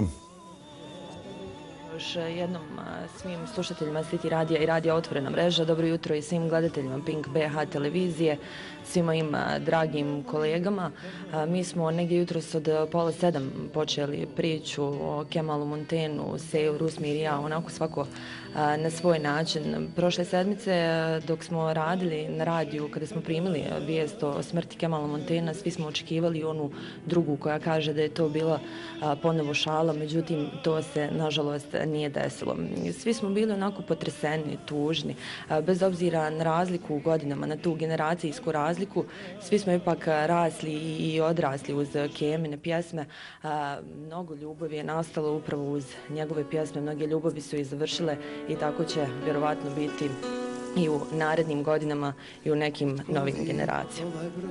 Još jednom svim slušateljima City radija i radija Otvorena mreža, dobro jutro i svim gledateljima Pink BH televizije, svima im dragim kolegama. Mi smo negdje jutros od 6:30 počeli priču o Kemalu Montenu, Seju, Rusmir i ja, onako svako na svoj način. Prošle sedmice dok smo radili na radiju, kada smo primili vijest o smrti Kemala Montena, svi smo očekivali onu drugu koja kaže da je to bila ponovo šala, međutim to se nažalost nije desilo. Svi smo bili onako potreseni, tužni, bez obzira na razliku u godinama, na tu generacijsku razliku, svi smo ipak rasli i odrasli uz Kemine pjesme. Mnogo ljubavi je nastalo upravo uz njegove pjesme, mnoge ljubavi su i završile i tako će vjerovatno biti i u narednim godinama i u nekim novim generacijama.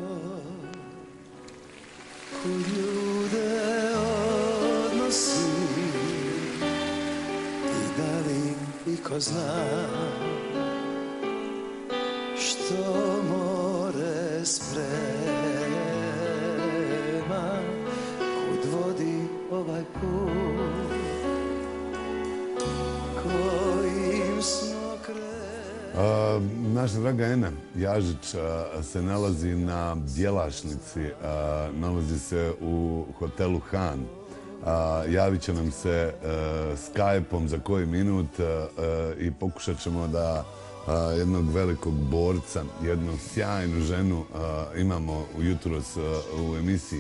Ko ljude odnosi i da li iko zna što more sprema, kud vodi ovaj put kojim smo krenuli. Naša draga Ena Jažić se nalazi na Bjelašnici, nalazi se u hotelu Han. Javit će nam se Skype-om za koji minut i pokušat ćemo da jednog velikog borca, jednu sjajnu ženu imamo jutros u emisiji.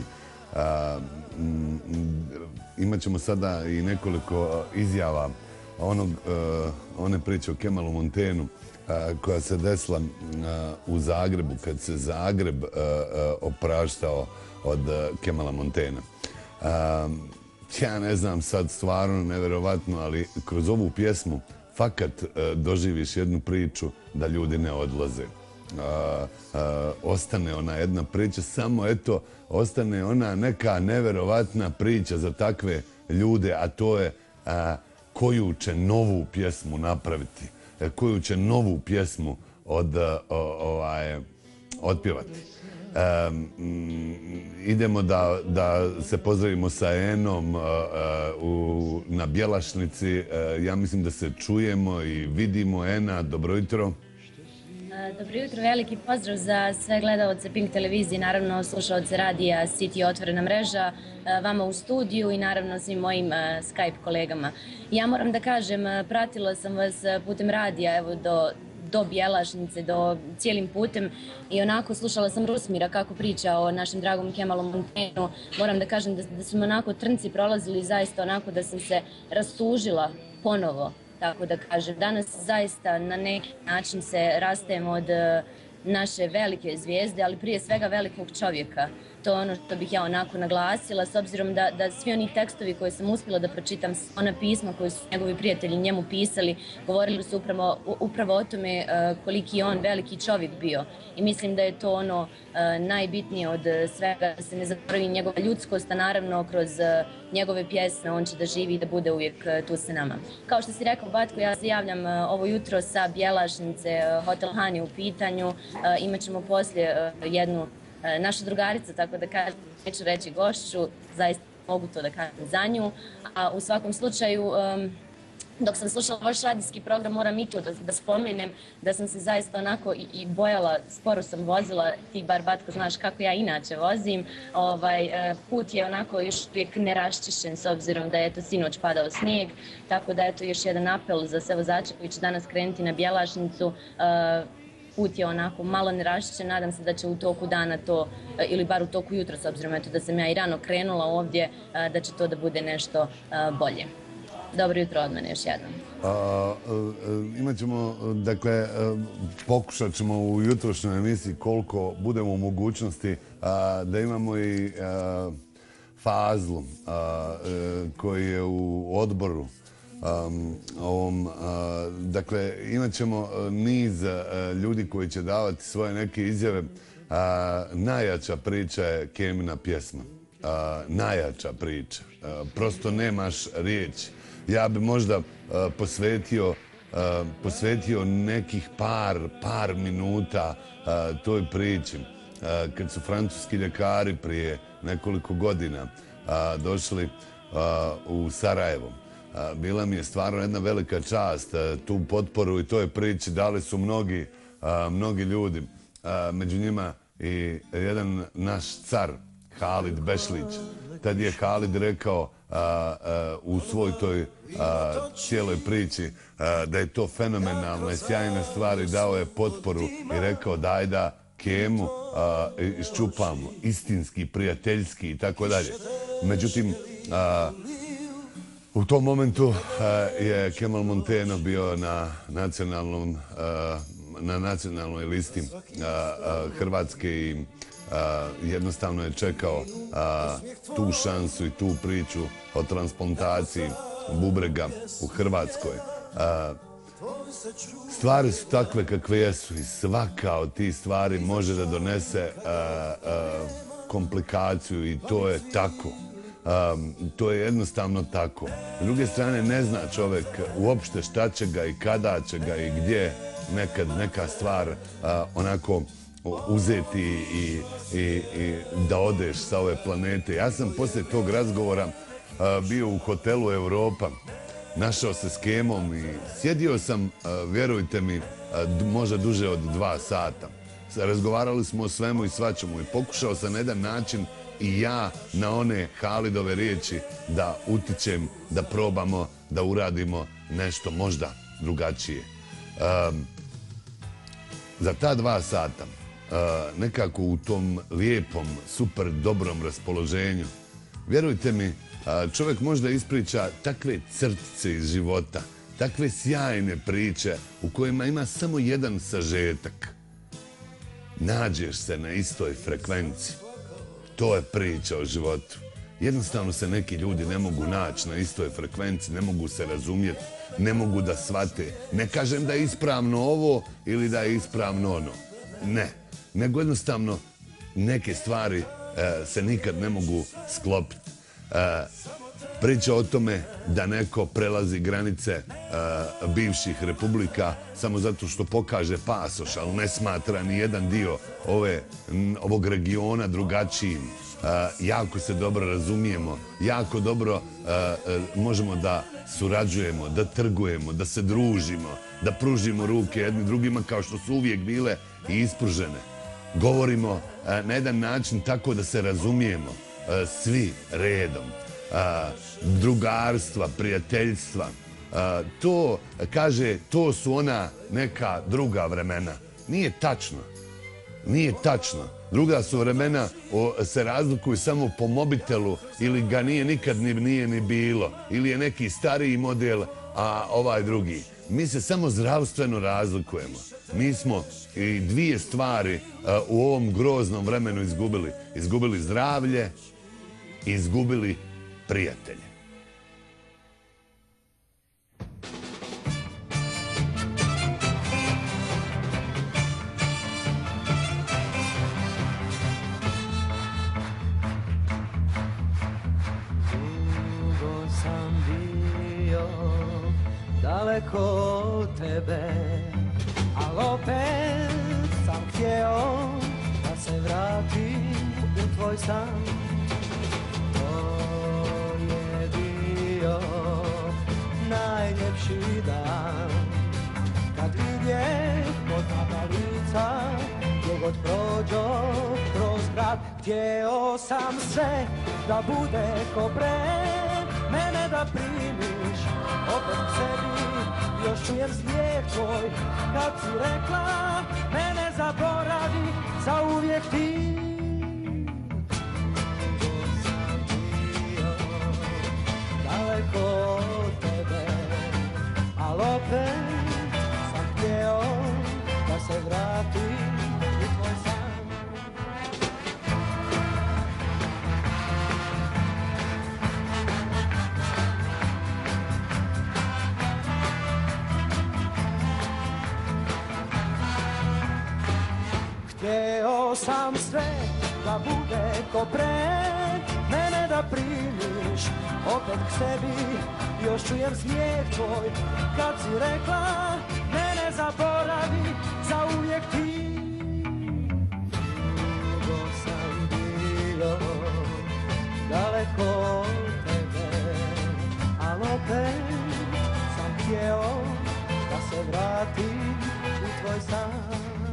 Imat ćemo sada i nekoliko izjava one priče o Kemalu Montenu koja se desila u Zagrebu, kad se Zagreb opraštao od Kemala Montena. Ja ne znam sad, stvarno nevjerovatno, ali kroz ovu pjesmu fakat doživiš jednu priču da ljudi ne odlaze. Ostane ona jedna priča, samo eto, ostane ona neka nevjerovatna priča za takve ljude, a to je koju će novu pjesmu napraviti, koju će novu pjesmu otpjevati. Idemo da se pozdravimo sa Enom na Bjelašnici. Ja mislim da se čujemo i vidimo. Ena, dobro jutro. Dobro jutro, veliki pozdrav za sve gledalce Pink televizije, naravno slušalce radija City Otvorena mreža, vama u studiju i naravno svim mojim Skype kolegama. Ja moram da kažem, pratila sam vas putem radija, evo do Bjelašnice, do cijelim putem i onako slušala sam Rusmira kako priča o našem dragom Kemalu Montenu. Moram da kažem da su mi onako trnci prolazili zaista onako da sam se rastužila ponovo, tako da kažem. Danas zaista na neki način se rastajemo od naše velike zvijezde, ali prije svega velikog čovjeka. To je ono što bih ja onako naglasila, s obzirom da svi oni tekstovi koje sam uspjela da pročitam, ona pisma koje su njegovi prijatelji njemu pisali, govorili su upravo o tome koliki je on veliki čovjek bio. I mislim da je to ono najbitnije od svega, da se ne zaboravi njegova ljudskost, a naravno kroz njegove pjesme on će da živi i da bude uvijek tu sa nama. Kao što si rekao, Batko, ja se javljam ovo jutro sa Bjelašnice, Hotel Han je u pitanju, imat ćemo poslije jednu naša drugarica, tako da kažem, neću reći gošću, zaista mogu to da kažem za nju, a u svakom slučaju, dok sam slušala vaš radijski program, moram i to da spomenem, da sam se zaista onako i bojala, sporo sam vozila, ti bar Batko znaš kako ja inače vozim, put je onako još uvijek neraščišćen s obzirom da je to sinoć padao snijeg, tako da je to još jedan apel za sve vozače koji će danas krenuti na Bjelašnicu. Put je onako malo neraščišćen, nadam se da će u toku dana to, ili bar u toku jutra, s obzirom da sam ja i rano krenula ovdje, da će to da bude nešto bolje. Dobro jutro od mene još jednom. Imat ćemo, dakle, pokušat ćemo u jutrošnjoj emisiji koliko budemo u mogućnosti da imamo i Fazlu koji je u odboru dakle, imat ćemo niz ljudi koji će davati svoje neke izjave. Najjača priča je Kemina pjesma. Najjača priča. Prosto nemaš riječi. Ja bi možda posvetio posvetio nekih par minuta toj priči. Kad su francuski ljekari prije nekoliko godina došli u Sarajevo, bila mi je stvarno jedna velika čast. Tu potporu i toj priči dali su mnogi ljudi. Među njima i jedan naš car, Halid Bešlić. Tad je Halid rekao u svoj toj cijeloj priči da je to fenomenalna i sjajna stvar i dao je potporu i rekao daj da Kemu iščupamo, istinski, prijateljski i tako dalje. Međutim, u tom momentu je Kemal Monteno bio na nacionalnoj listi Hrvatske i jednostavno je čekao tu šansu i tu priču o transplantaciji bubrega u Hrvatskoj. Stvari su takve kakve jesu i svaka od tih stvari može da donese komplikaciju i to je tako. To je jednostavno tako. S druge strane, ne zna čovjek uopšte šta će ga i kada će ga i gdje nekad neka stvar onako uzeti i da odeš sa ove planete. Ja sam poslije tog razgovora bio u hotelu Europa, našao se s Kemom i sjedio sam, vjerujte mi, možda duže od 2 sata. Razgovarali smo o svemu i svačemu i pokušao sam na jedan način i ja na one Halidove riječi da utičem, da probamo, da uradimo nešto možda drugačije. Za ta 2 sata, nekako u tom lijepom, super dobrom raspoloženju, vjerujte mi, čovjek možda ispriča takve crtice iz života, takve sjajne priče u kojima ima samo jedan sažetak. Nađeš se na istoj frekvenciji. To je priča o životu. Jednostavno se neki ljudi ne mogu naći na istoj frekvenciji, ne mogu se razumjeti, ne mogu da shvate. Ne kažem da je ispravno ovo ili da je ispravno ono. Ne. Nego jednostavno neke stvari se nikad ne mogu sklopiti. Priča o tome da neko prelazi granice bivših republika samo zato što pokaže pasoš, ali ne smatra ni jedan dio ovog regiona drugačijim. Jako se dobro razumijemo, jako dobro možemo da surađujemo, da trgujemo, da se družimo, da pružimo ruke jedni drugima kao što su uvijek bile i ispružene. Govorimo na jedan način tako da se razumijemo svi redom. Drugarstva, prijateljstva. To, kaže, to su ona neka druga vremena. Nije tačno. Nije tačno. Druga su vremena se razlikuju samo po mobitelu ili ga nikad nije ni bilo. Ili je neki stariji model, a ovaj drugi. Mi se samo zdravstveno razlikujemo. Mi smo i 2 stvari u ovom groznom vremenu izgubili. Izgubili zdravlje i izgubili prijatelje. Dugo sam bio daleko od tebe, ali opet sam htio da se vratim u tvoj san. Najljepši dan kad vidjeh poznata lica gdje god prođo kroz grad. Htjeo sam sve da bude ko pre, mene da primiš opet k sebi. Još čujem smijeh tvoj kad si rekla mene zaboravi za uvijek ti. Daleko od tebe, ali opet sam htio da se vratim u tvoj san. Htio sam sve da bude ko pre, mene da da primiš opet k sebi, još čujem smijeh tvoj kad si rekla mene zaboravi za uvijek ti. Dugo sam bio daleko od tebe, al opet sam htjeo da se vratim u tvoj san.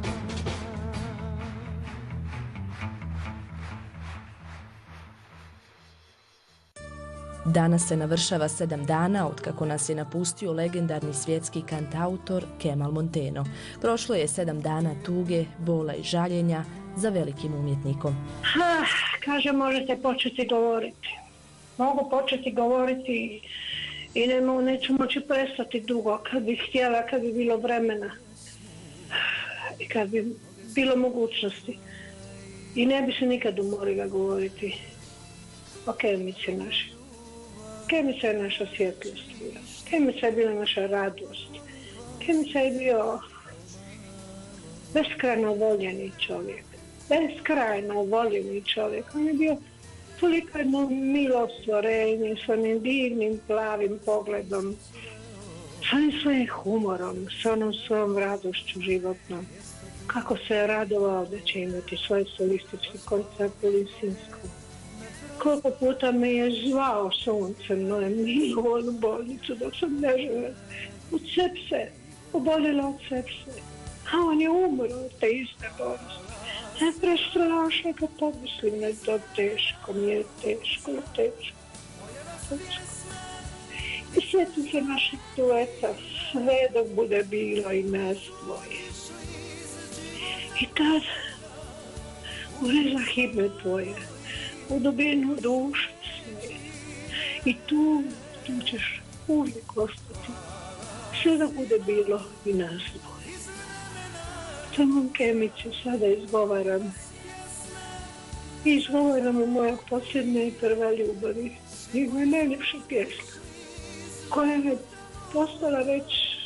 Danas se navršava 7 dana otkako nas je napustio legendarni svjetski kantautor Kemal Monteno. Prošlo je 7 dana tuge, bola i žaljenja za velikim umjetnikom. Kaže, možete početi govoriti. Mogu početi govoriti i neću moći prestati dugo kad bih htjela, kad bi bilo vremena i kad bi bilo mogućnosti. I ne bi se nikad umorila govoriti o Kemici našoj. Kemica je naša svjetlost bila. Kemica je bila naša radost. Kemica je bio beskrajno voljeni čovjek. Beskrajno voljeni čovjek. On je bio toliko jedno milo stvorenje s onim divnim plavim pogledom, s onim svojim humorom, s onom svojom radošću životnom. Kako se je radovao da će imati svoj solistički koncert u Lisinskom. Koliko puta me je zvao suncem, no je milo onu bolnicu dok sam ležala od sepse, oboljela od sepse. A on je umro od te iste bolesti. Ne prestrašno kad pomislim da je to teško, mi je teško. I sjetim se našeg dueta, sve dok bude bilo i nas dvoje. I tad ureza himne tvoje, u dubinu duše svoje. I tu ćeš uvijek ostati, sve da bude bilo i nas dvoje. Samo Kemici sada izgovaram. Izgovaram u moja posljednja i prva ljubavi. Njegova je najljepša pjesma, koja je postala već,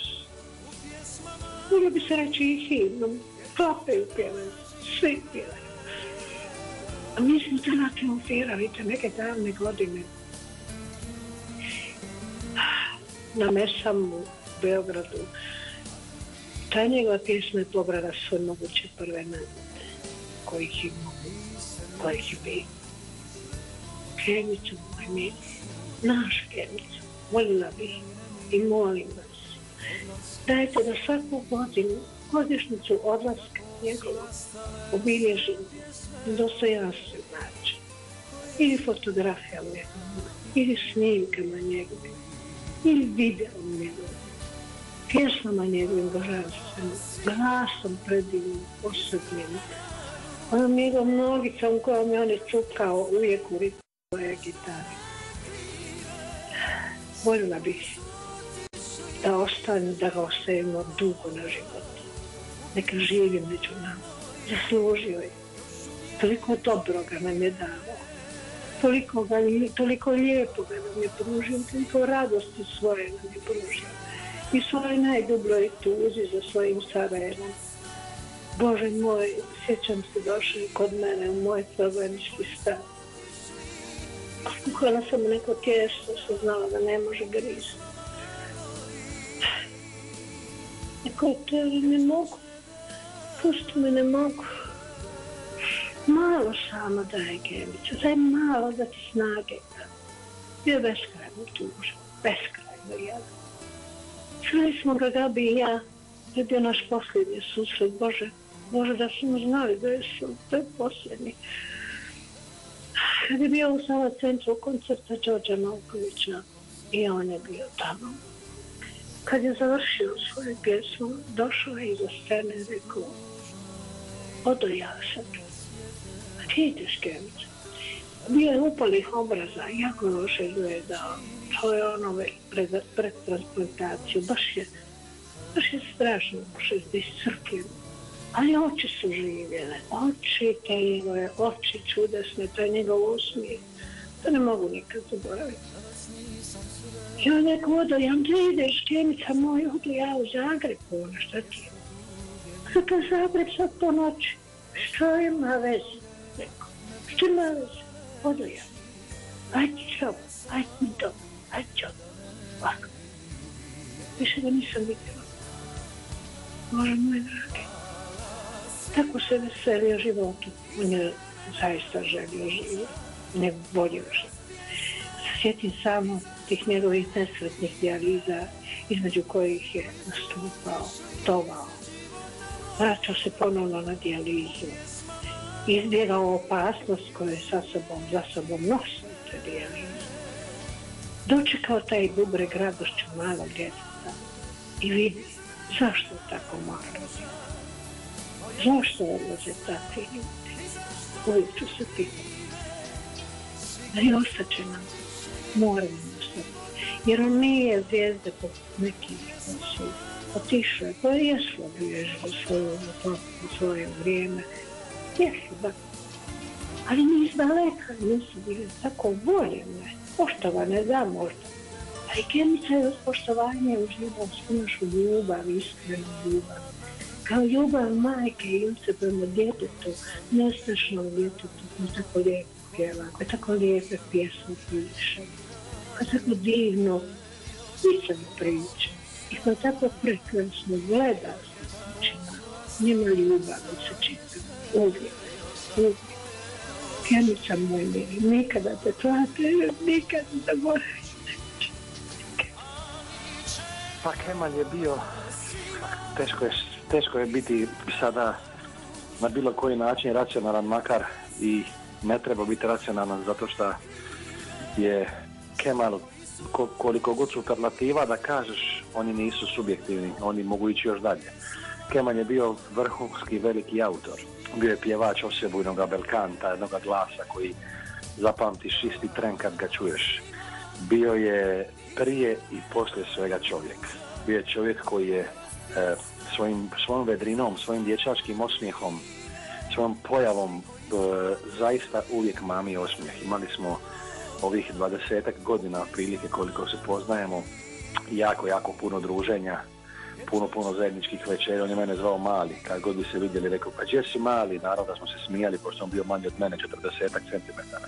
moglo bi se reći i himnom. Klapaju pjevaju, svi pjevaju. A mi smo tada triumfirali te neke davne godine. Na mesama u Beogradu. Ta njegova pjesma je pobrala sve moguće prve nagrade kojih je bilo. Kemica, moj mili, naš Kemica, voljela bih i molim vas. Dajte da svaku godinu, godišnjicu odlaska njegova obilježimo na dostojanstven način. Ili fotografijama njegova, ili snimkama njegove, ili videom njegove, pjesmama njegovim božanstvenim, glasom predivnim, posebnim, onom njegovom nogicom kojom je on je cukao uvijek u ritmu svoje gitare. Voljela bih da ostane, da ga ostavimo dugo na život. Neka živi među nama. Zaslužio je. Toliko dobroga nam je dao. Toliko lijepoga nam je pružio. Toliko radosti svoje nam je pružio. I svoje najdubljoj tuzi za svojim Sarajevom. Bože moj, sjećam se, došao kod mene u moj proglenički stan. Kuhala sam neko tijesto, što znala da ne može grizati. Neko je to, ali ne mogu. Pusti me, ne mogu. Malo samo daj, Kemica, daj malo da ti snage. Bio beskrajno tužan, beskrajno jadan. Čuli smo ga Gabi i ja, to je bio naš posljednji susret. Bože, da smo znali da je posljednji. Kad je bio u Sava centru koncerta Đorđa Malkovića i on je bio tamo. Kad je završio svoju pjesmu, došao je iza scene i rekao: odo ja sad. A ti ideš, Kemica? Bio je upalih obraza, jako loše gledao. To je ono već pred transplantaciju. Baš je strašno, baš je iscrpljen. Ali oči su živjene, oči te njegove, oči čudesne, to je njegov osmijeh. To ne mogu nikad zaboraviti. I on je rekao: ja gdje ideš, Kemica moj, odo ja u Zagreb, ona, šta ti je? Sada Zagreb sad po noći, što ima veze? Rekao, što ima veze? Odo ja. ajde čao, ajde mi to, ajde čao. Ovako. Više ga nisam vidjela. Bože moj dragi. Tako se veselio životu. On je zaista želio život. Ne volio život. Sjetim samo tih njegovih nesretnih dijaliza između kojih je nastupao, tovao. Vraćao se ponovno na dijalizu. Izbjegao opasnost koju je za sobom nosio te dijalize. Dočekao taj bubreg radošću malog djeteta i vidi zašto je tako malo. Zašto odlaze takvi ljudi? Uvijek ću se pitati. Ali ostaće nam, moramo ostati. Jer on nije zvijezde po nekih koji su otišle, koje jesu obilježile svoje vrijeme. Jesu, da. Ali ni iz daleka nisu bile tako voljene, poštovane, da možda. A i Kemica je poštovanje uživala svu našu ljubav, iskrenu ljubav. Kao ljubav majke Imce prema djetetu, nestašnom djetetu, koja tako lijepo pjeva, koja tako lijepe pjesme piše, koja tako divno pisanje priča i koja tako prekrasno gleda s očima. Njema ljubav se čita uvijek, uvijek. Kemica moj mili, nikada te plate, nikada zaboravim. Pa Kemal je bio, teško je biti sada na bilo koji način racionalan, makar i ne treba biti racionalan zato što je Kemal, koliko god superlativa da kažeš, oni nisu subjektivni, oni mogu ići još dalje. Kemal je bio vrhunski veliki autor, bio je pjevač osebujnog belkanta, jednog glasa koji zapamtiš isti tren kad ga čuješ. Bio je prije i poslije svega čovjek. Bio je čovjek koji je svojom vedrinom, svojim dječačkim osmijehom, svojom pojavom zaista uvijek mami osmijeh. Imali smo ovih 20 godina prilike koliko se poznajemo, jako puno druženja, puno zajedničkih večera. On je mene zvao Mali, kad god bi se vidjeli rekao, pa gdje si Mali? Naravno da smo se smijali, pošto on bio manji od mene 40 centimetara.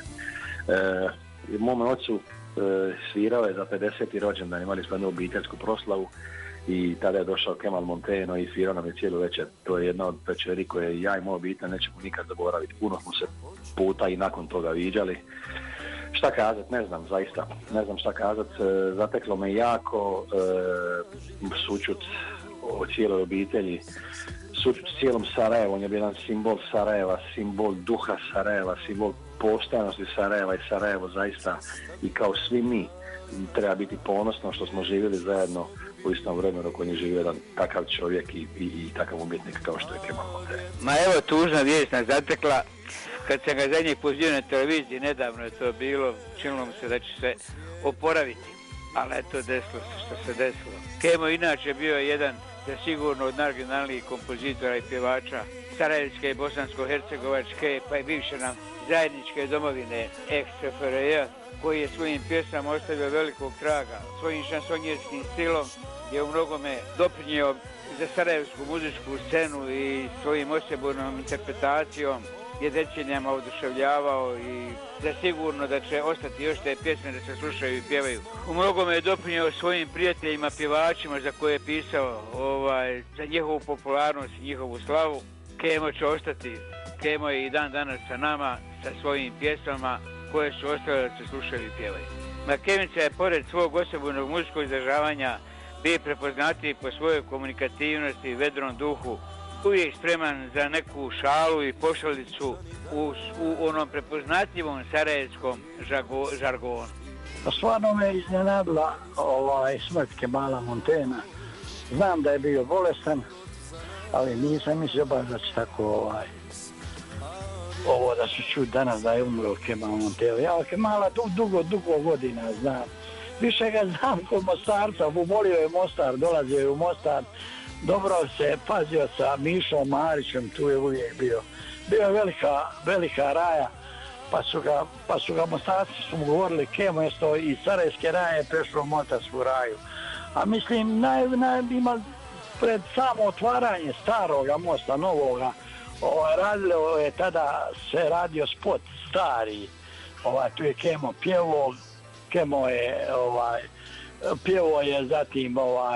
Mome ocu svirao je za 50. rođendan, imali smo jednu obiteljsku proslavu i tada je došao Kemal Monteno i svirao nam je cijelu večer. To je jedna od večeri koje ja i moja obitelj nećemo nikad zaboraviti. Puno smo se puta i nakon toga viđali. Šta kazat, ne znam, zaista, ne znam šta kazat. Zateklo me jako sućut o cijeloj obitelji, sućut cijelom Sarajevu. On je bio jedan simbol Sarajeva, simbol duha Sarajeva, simbol postojanosti Sarajeva i Sarajevo zaista i kao svi mi treba biti ponosno što smo živjeli zajedno u istom vremenu koji je živio jedan takav čovjek i takav umjetnik kao što je Kemal Monteno. Ma evo, tužna vijest nas zatekla. Kad sam ga zadnji put vidio na televiziji, nedavno je to bilo, činilo mi se da će se oporaviti. Ali eto, desilo se što se desilo. Kemo inače bio jedan sigurno od najoriginalnijih kompozitora i pjevača sarajevske i bosansko-hercegovačke, pa i bivše nam zajedničke domovine ex-SFRJ, koji je svojim pjesama ostavio velikog traga. Svojim šansonjerskim stilom je u mnogome doprinio za sarajevsku muzičku scenu i svojim osebujnom interpretacijom je decenijama oduševljavao i zasigurno da će ostati još te pjesme da se slušaju i pjevaju. U mnogome je doprinio svojim prijateljima, pjevačima za koje je pisao za njihovu popularnost i njihovu slavu. Kemo će ostati. Kemo je i dan danas sa nama, sa svojim pjesmama koje su ostale da se slušaju i pjevaju. Kemica je pored svog osobnog muzičkog izražavanja bio prepoznatljiv po svojoj komunikativnosti i vedrom duhu, uvijek spreman za neku šalu i pošalicu u onom prepoznatljivom sarajevskom žargonu. Stvarno me iznenadila smrt Kemala Montena. Znam da je bio bolestan, ali nisam mislio baš da će tako ovo da se čuti danas da je umro Kemal Monteno. Ja Kemala dugo godina znam. Više ga znam kod Mostarca, volio je Mostar, dolazio je u Mostar. Dobro se pazio sa Mišom Marićem, tu je uvijek bio. Bio je velika raja, pa su ga Mostarci su mu govorili Kemo jesto iz Sarajevske raje prešlo u Mostarsku raju. A mislim, ima pred samo otvaranje staroga mosta, novoga, radilo je tada se radio spot stari, tu je Kemo pjevo, Kemo je pjevo je zatim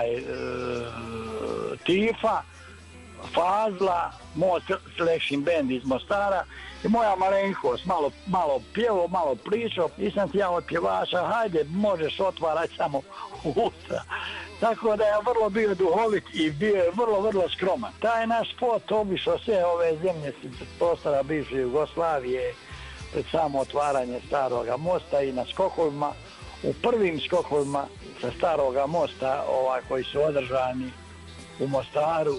Tifa, Fazla, Most Selection Band iz Mostara i moja malenkost, malo pjevo, malo pričao, nisam ti ja od pjevača, hajde, možeš otvarati samo usta. Tako da je vrlo bio duhovit i bio je vrlo skroman. Taj naš spot obišao sve ove zemlje prostora bivše Jugoslavije pred samo otvaranje Staroga mosta i na skokovima, u prvim skokovima sa Staroga mosta koji su održani u Mostaru,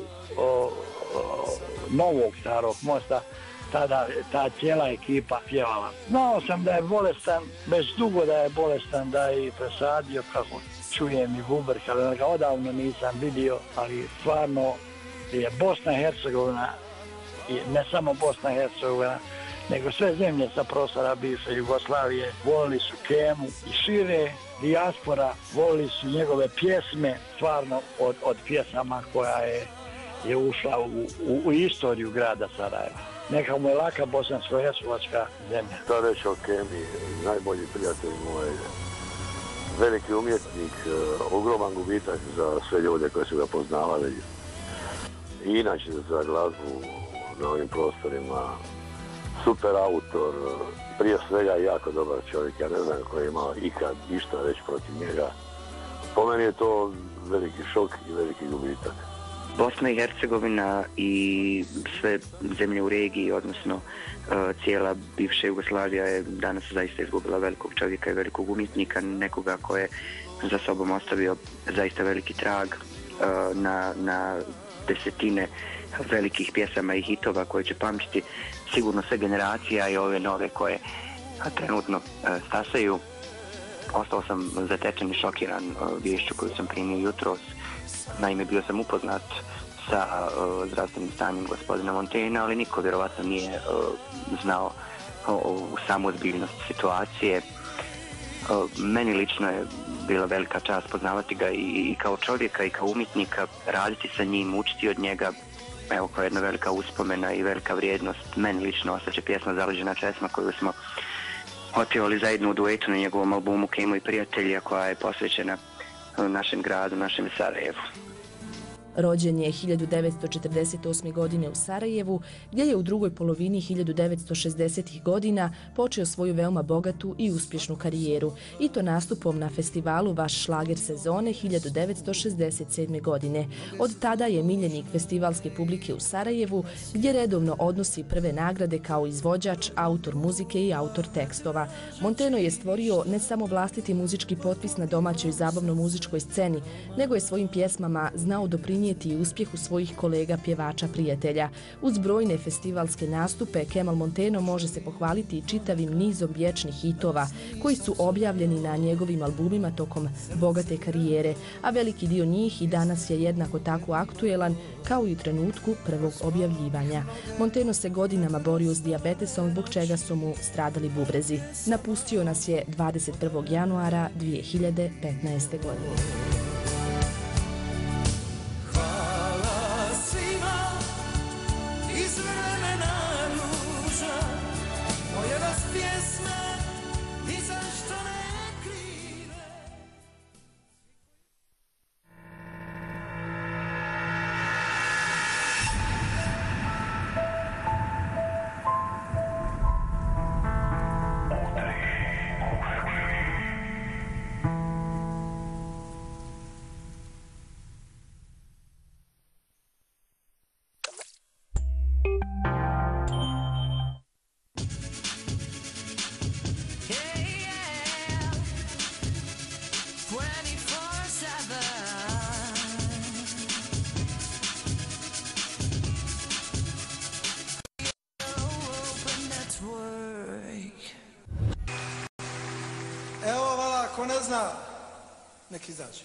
novog Starog mosta, tada ta cijela ekipa pjevala. Znao sam da je bolestan, već dugo da je bolestan, da je i presadio, kako čujem i bubrk, ali ga odavno nisam vidio, ali stvarno je Bosna i Hercegovina, i ne samo Bosna i Hercegovina, nego sve zemlje sa prostora bivše Jugoslavije volili su Kemu i šire dijaspora, volili su njegove pjesme, stvarno od pjesama koja je ušla u istoriju grada Sarajeva. Neka mu je laka bosansko-hercegovačka zemlja. Da reći o Kemi, najbolji prijatelj moj, veliki umjetnik, ogroman gubitak za sve ljude koji su ga poznavali. I inače za glazbu na ovim prostorima, super autor, prije svega jako dobar čovjek, ja ne znam koji je imao ikad išta reći protiv njega. Po meni je to veliki šok i veliki gubitak. Bosna i Hercegovina i sve zemlje u regiji, odnosno cijela bivša Jugoslavija je danas zaista izgubila velikog čovjeka i velikog umjetnika, nekoga ko je za sobom ostavio zaista veliki trag na desetine velikih pjesama i hitova koje će pamtiti sigurno sve generacija i ove nove koje trenutno stasaju. Ostao sam zatečen i šokiran viješću koju sam primio jutros. Naime, bio sam upoznat sa zdravstvenim stanjem gospodina Montena, ali niko vjerovatno nije znao u samu ozbiljnost situacije. Meni lično je bila velika čast poznavati ga i kao čovjeka i kao umjetnika, raditi sa njim, učiti od njega. Evo, kao jedna velika uspomena i velika vrijednost. Meni lično ostaće pjesma Zaleđena česma koju smo otpjevali zajedno u duetu na njegovom albumu Kemo i prijatelji, koja je posvećena našem gradu, našem Sarajevu. Rođen je 1948. godine u Sarajevu, gdje je u drugoj polovini 1960. godina počeo svoju veoma bogatu i uspješnu karijeru, i to nastupom na festivalu Vaš šlager sezone 1967. godine. Od tada je miljenik festivalske publike u Sarajevu, gdje redovno odnosi prve nagrade kao izvođač, autor muzike i autor tekstova. Monteno je stvorio ne samo vlastiti muzički potpis na domaćoj zabavno-muzičkoj sceni, nego je svojim pjesmama znao doprinijeti i uspjehu svojih kolega pjevača prijatelja. Uz brojne festivalske nastupe, Kemal Monteno može se pohvaliti i čitavim nizom vječnih hitova koji su objavljeni na njegovim albumima tokom bogate karijere, a veliki dio njih i danas je jednako tako aktuelan kao i u trenutku prvog objavljivanja. Monteno se godinama borio s dijabetesom, zbog čega su mu stradali bubrezi. Napustio nas je 21. januara 2015. godine. Ako ne zna, nek izađe.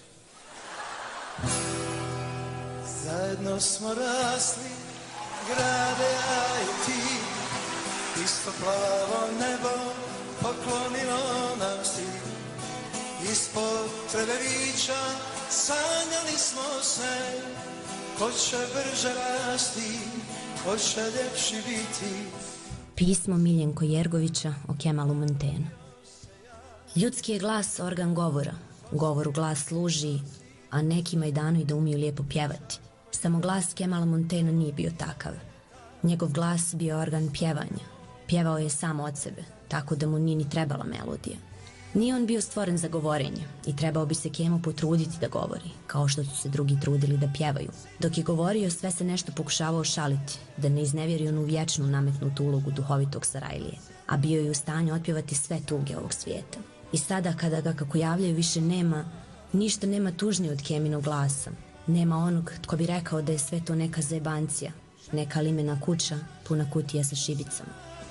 Zajedno smo rasli, grade, ja i ti, isto plavo nebo poklonilo nam si. Ispod Trebevića sanjali smo se, ko će brže rasti, ko će ljepši biti. Pismo Miljenko Jergovića o Kemalu Montenu. Ljudski je glas organ govora. Govoru glas služi, a nekima i dano i da umiju lijepo pjevati. Samo glas Kemala Montaina nije bio takav. Njegov glas bio organ pjevanja. Pjevao je samo od sebe, tako da mu nije ni trebala melodija. Nije on bio stvoren za govorenje i trebao bi se Kemo potruditi da govori, kao što su se drugi trudili da pjevaju. Dok je govorio, sve se nešto pokušavao šaliti, da ne iznevjeri onu vječnu nametnutu ulogu duhovitog Sarajlije, a bio je u stanju otpjevati sve tuge ovog svijeta. I sada, kada ga, kako javljaju, više nema, ništa nema tužnije od Keminog glasa. Nema onog tko bi rekao da je sve to neka zajebancija, neka limena kuća puna kutija sa šibicama.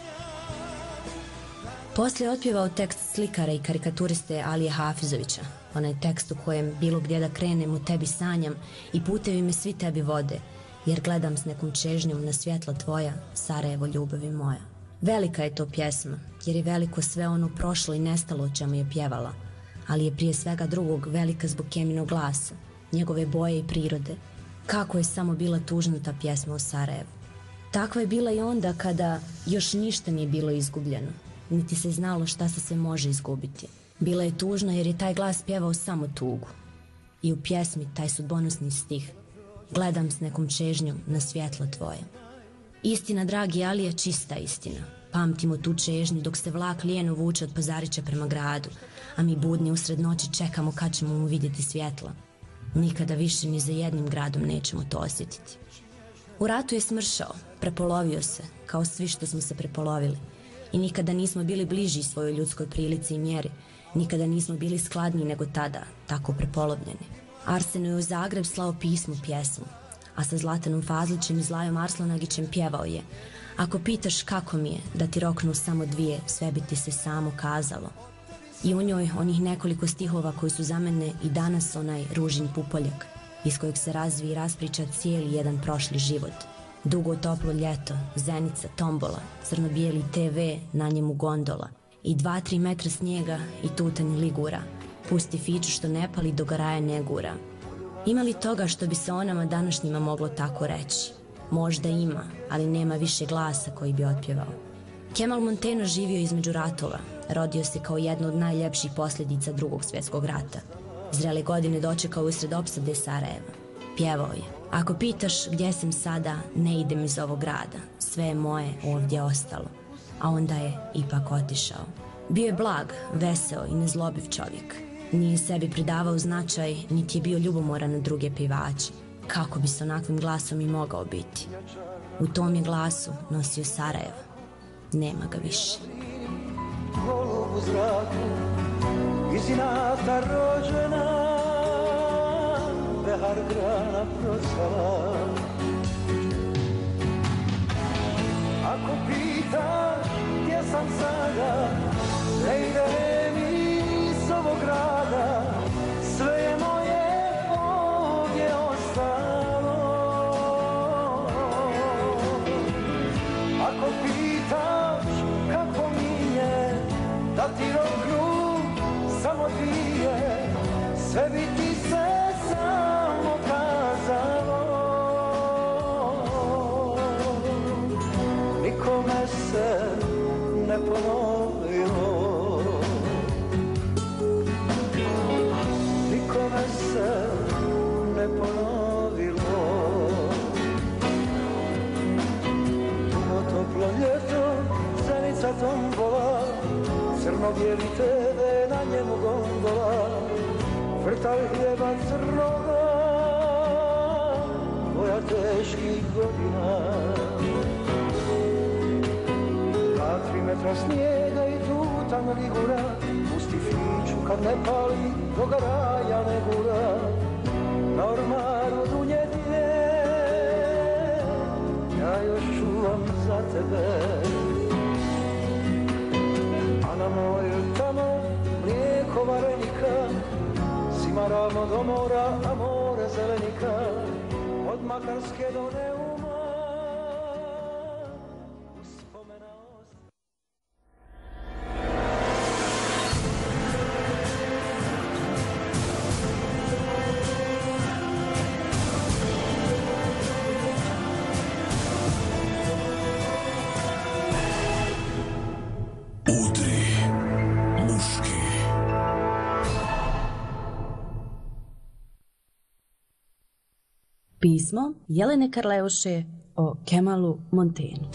Poslije je otpjevao tekst slikara i karikaturiste Alije Hafizovića, onaj tekst u kojem bilo gdje da krenem u tebi sanjam i putevi me svi tebi vode, jer gledam s nekom čežnjom na svjetla tvoja, Sarajevo ljubavi moja. Velika je to pjesma, jer je veliko sve ono prošlo i nestalo o čemu je pjevala, ali je prije svega drugog velika zbog Keminog glasa, njegove boje i prirode. Kako je samo bila tužna ta pjesma o Sarajevu. Takva je bila i onda kada još ništa nije bilo izgubljeno, niti se znalo šta se sve može izgubiti. Bila je tužna jer je taj glas pjevao samo tugu. I u pjesmi taj sudbonosni stih: gledam s nekom čežnjom na svjetlo tvoje. Istina, dragi Alije, čista istina. Pamtimo tu čežnju dok se vlak lijeno vuče od Pazarića prema gradu, a mi budni usred noći čekamo kad ćemo mu vidjeti svjetla. Nikada više ni za jednim gradom nećemo to osjetiti. U ratu je smršao, prepolovio se, kao svi što smo se prepolovili. I nikada nismo bili bliži svojoj ljudskoj prilici i mjeri. Nikada nismo bili skladniji nego tada, tako prepolovljeni. Arsenu je u Zagreb slao pismo, pjesmu, a sa Zlatanom Fazlićem i Zlajom Arslanagićem pjevao je: ako pitaš kako mi je, da ti roknu samo dvije, sve bi ti se samo kazalo. I u njoj onih nekoliko stihova koji su za mene i danas onaj ružin pupoljak, iz kojeg se razvije i raspriča cijeli jedan prošli život. Dugo toplo ljeto, Zenica, tombola, crno-bijeli TV, na njemu gondola i 2-3 metra snijega i tutanje ligura. Pusti fiću što ne pali do garaja ne gura. Ima li toga što bi se o nama današnjima moglo tako reći? Možda ima, ali nema više glasa koji bi otpjevao. Kemal Montaina živio između ratova. Rodio se kao jedna od najljepših posljedica Drugog svjetskog rata. Zrele godine dočekao usred opsade Sarajeva. Pjevao je: ako pitaš gdje sam sada, ne idem iz ovog grada. Sve je moje ovdje ostalo. A onda je ipak otišao. Bio je blag, veseo i nezlobiv čovjek. Nije sebi pridavao značaj, niti je bio ljubomoran na druge pjevače. Kako bi se onakvim glasom i mogao biti? U tom je glasu nosio Sarajevo. Nema ga više. Golub u zraku, iz inata rođena, behar grana procvala. Ako pitaš gdje sam sada, ne idem iz ovog grada, sve je moje ovdje ostalo. Ako pitaš kako mi je, da ti roknu samo dvije, sve bi ti se samo kazalo. Nikome se ne ponovilo, nikome se ne ponovilo. Dugo toplo ljeto, Zenica, tombola, crno-bijeli TV, na njemu gondola, vrtaj hljeba crnoga, tvoja teških godina. 2-3 metra snijega i tutan ligura, pusti fiću kad ne pali, do garaja ne gura. Na ormaru dunjetine, ja još čuvam za tebe. A na mojoj tamo mlijeko varenika, zima ravno do mora, a more zelenika, od Makarske do Neuma. Udri muški. Pismo Jelene Karleuše o Kemalu Montenu.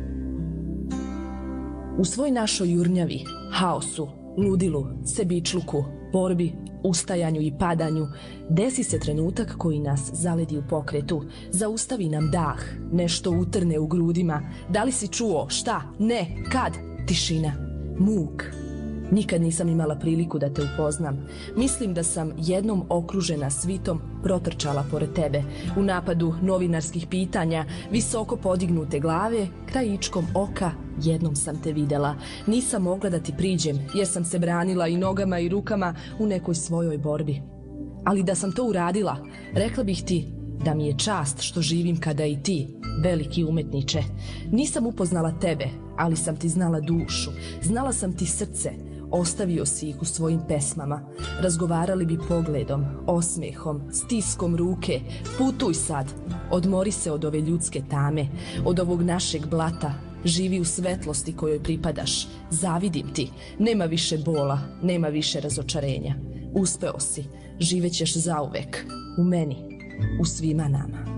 U svoj našoj jurnjavi, haosu, ludilu, sebičluku, borbi, ustajanju i padanju, desi se trenutak koji nas zaledi u pokretu, zaustavi nam dah, nešto utrne u grudima. Da li si čuo? Šta? Ne? Kad? Tišina. Muk. Nikad nisam imala priliku da te upoznam. Mislim da sam jednom okružena svitom protrčala pored tebe. U napadu novinarskih pitanja, visoko podignute glave, krajičkom oka, jednom sam te videla. Nisam mogla da ti priđem, jer sam se branila i nogama i rukama u nekoj svojoj borbi. Ali da sam to uradila, rekla bih ti da mi je čast što živim kada i ti, veliki umetniče. Nisam upoznala tebe, ali sam ti znala dušu, znala sam ti srce. Ostavio si ih u svojim pesmama. Razgovarali bi pogledom, osmehom, stiskom ruke. Putuj sad, odmori se od ove ljudske tame, od ovog našeg blata. Živi u svetlosti kojoj pripadaš. Zavidim ti. Nema više bola, nema više razočarenja. Uspeo si. Živećeš zauvek. U meni. U svima nama.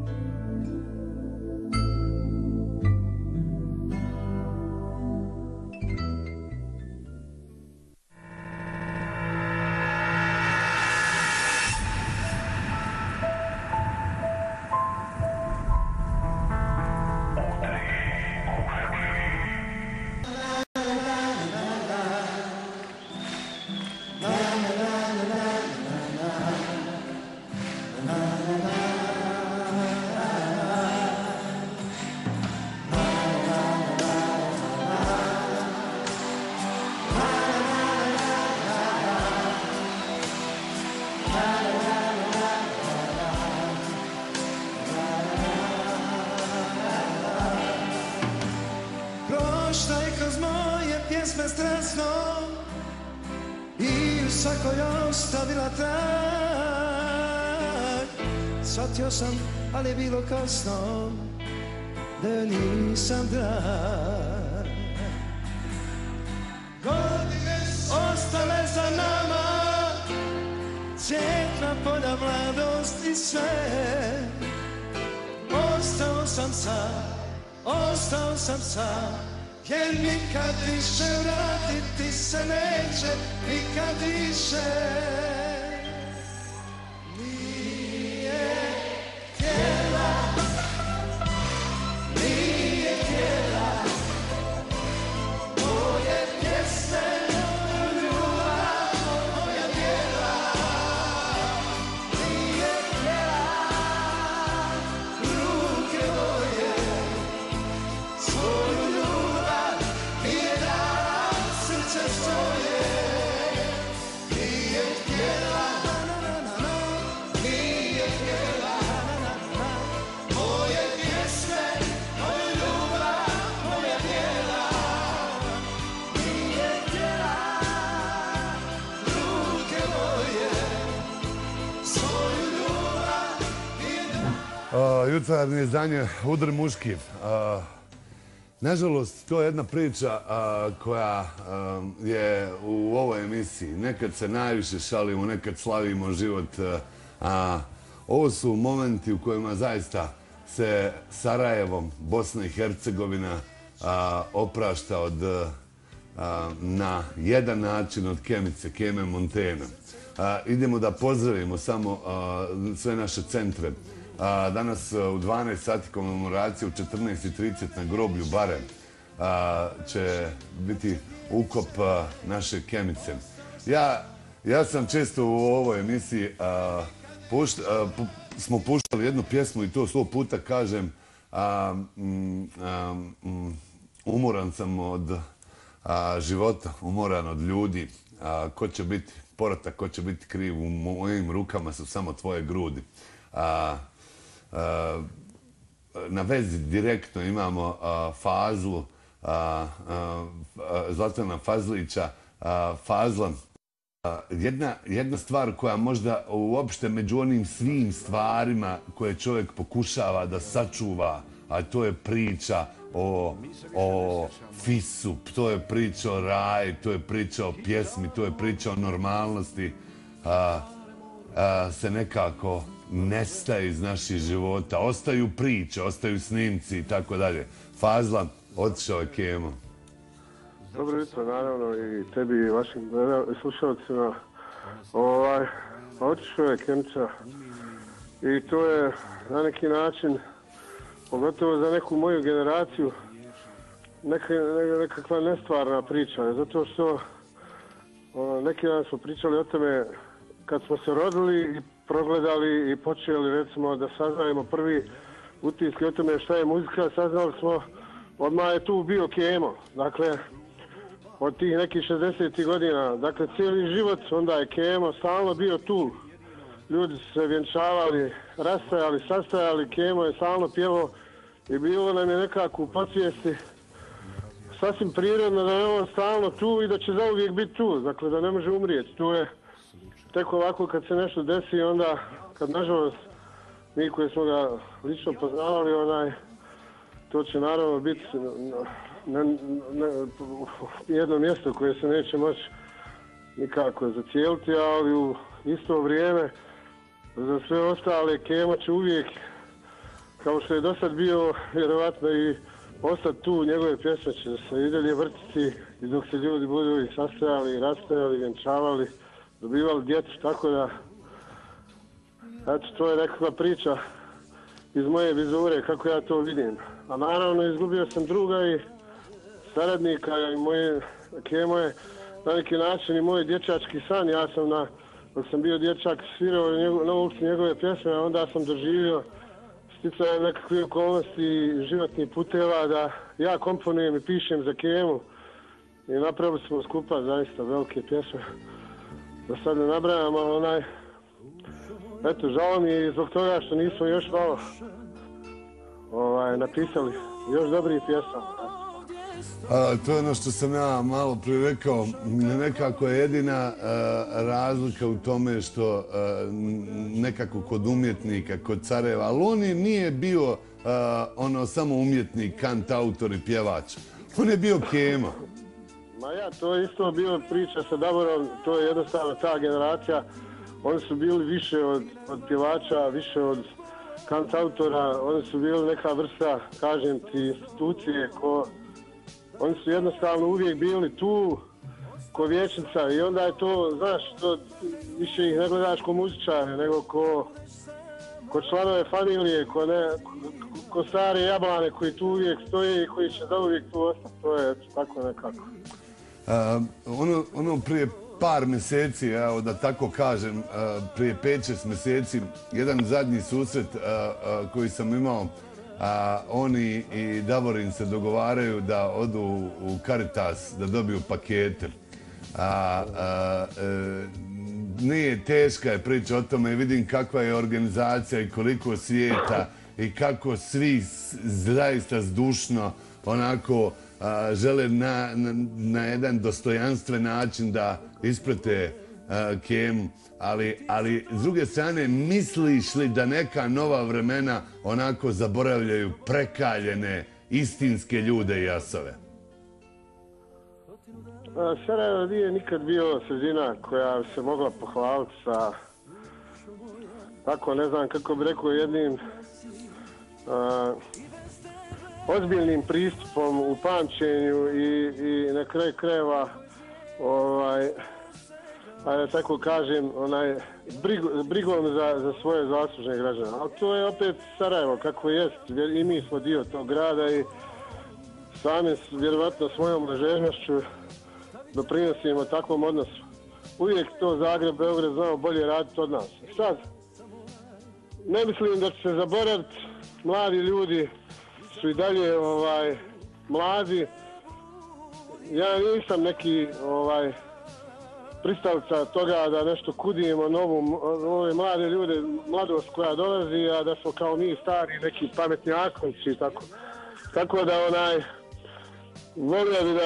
Proštaj kroz moje pjesme strasno i u svakoj ostavila trag. Shvatio sam, ali je bilo kasno, da joj nisam drag. Godine ostale za nama, cvjetna polja, mladost i sve. Ostao sam sam, jer nikad više vratiti se neće, nikad više. Nije htjela moje pjesme, ljubav moja bijela. Nije htjela ruke moje, svoju ljubav mi je dala, srce svoje. Nije htjela, nije htjela moje pjesme, moju ljubav moja bijela. Nije htjela ruke moje, svoju ljubav mi je dala. Jutarnje izdanje Udri muški. Nažalost, to je jedna priča koja je u ovoj emisiji. Nekad se najviše šalimo, nekad slavimo život. Ovo su momenti u kojima zaista se Sarajevom, Bosna i Hercegovina oprašta na jedan način od Kemice, Keme Montena. Idemo da pozdravimo samo sve naše centre. Danas u 12 sati komemoracije, u 14:30 na groblju Bare će biti ukop naše Kemice. Ja sam često u ovoj emisiji smo puštali jednu pjesmu i to 100 puta kažem. Umoran sam od života, umoran od ljudi. Ko će biti porota, ko će biti kriv, u mojim rukama su samo tvoje grudi. Na vezi direktno imamo Fazlu, Zlatana Fazlića, Fazla. Jedna stvar koja možda uopšte među onim svim stvarima koje čovjek pokušava da sačuva, a to je priča o fisu, to je priča o raju, to je priča o pjesmi, to je priča o normalnosti. se nekako nestaje iz naših života. Ostaju priče, ostaju snimci i tako dalje. Fazla, otišao je Kemo. Dobro jutro, naravno, i tebi i vašim slušalcima. Otišao je Kemca i to je na neki način, pogotovo za neku moju generaciju, nekakva nestvarna priča. Zato što neki dan smo pričali o tome kad smo se rodili i progledali i počeli recimo da saznajemo prvi utiske o tome šta je muzika, saznali smo, odmah je tu bio Kemo. Dakle, od tih nekih 60. godina, dakle cijeli život, onda je Kemo stalno bio tu. Ljudi su se vjenčavali, rastajali, sastajali, Kemo je stalno pjevao i bilo nam je nekako u podsvijesti sasvim prirodno da je on stalno tu i da će zauvijek biti tu, dakle da ne može umrijeti. Tu je tek ovako kad se nešto desi, onda kad nažalost mi koji smo ga lično poznavali, to će naravno biti jedno mjesto koje se neće moći nikako zacijeliti, ali u isto vrijeme za sve ostale Kemo će uvijek, kao što je do sad bio, vjerovatno i ostati tu, njegove pjesme će se i dalje vrtiti i dok se ljudi budu i sastajali, i rastajali, vjenčavali, dobivali djecu, tako da eto, to je nekakva priča iz moje vizure, kako ja to vidim. A naravno izgubio sam druga i saradnika i moje Kemo je na neki način i moj dječački san. Ja sam dok sam bio dječak svirao na ulici njegove pjesme, a onda sam doživio sticajem nekakve okolnosti i životnih puteva da ja komponujem i pišem za Kemu i napravili smo skupa zaista velike pjesme. Da sad ne nabrajam, ali eto, žao mi je zbog toga što nismo još malo napisali još dobrih pjesama. To je ono što sam ja malo prije rekao, nekako je jedina razlika u tome što nekako kod umjetnika, kod careva, ali on nije bio samo umjetnik, kantautor i pjevač. On je bio Kemo. Ma ja, to je isto bio priča sa Davorom, to je jednostavno ta generacija. Oni su bili više od pjevača, više od kantautora, oni su bili neka vrsta, kažem ti, institucije oni su jednostavno uvijek bili tu ko vječnica i onda je to, znaš, to više ih ne gledaš ko muzičare, nego ko članove familije, ko stare jablane koji tu uvijek stoje i koji će zauvijek tu ostati. To je tako nekako. Ono prije par mjeseci, evo da tako kažem, prije 5-6 mjeseci, jedan zadnji susret koji sam imao, oni i Davorin se dogovaraju da odu u Caritas da dobiju pakete. Nije teška je priča o tome i vidim kakva je organizacija i koliko svijeta i kako svi zaista zdušno onako žele na jedan dostojanstven način da isprate Kemu. Ali s druge strane, misliš li da neka nova vremena onako zaboravljaju prekaljene, istinske ljude i asove? Sarajevo nije nikad bio sredina koja se mogla pohvaliti sa, tako ne znam kako bi rekao, jednim ozbiljnim pristupom u pamćenju i na kraju krajeva da tako kažem, brigom za svoje zaslužne građane. Ali to je opet Sarajevo kako jest, i mi smo dio tog grada i sami vjerovatno svojom ležernošću doprinosimo takvom odnosu. Uvijek to Zagreb, Beograd znamo bolje raditi od nas. Sad, ne mislim da će se zaboraviti, mladi ljudi su i dalje mladi. Ja nisam neki pristalica toga da nešto kudimo ove mlade ljude, mladost koja dolazi, a da smo kao mi stari neki pametni akonci i tako. Tako da volio bi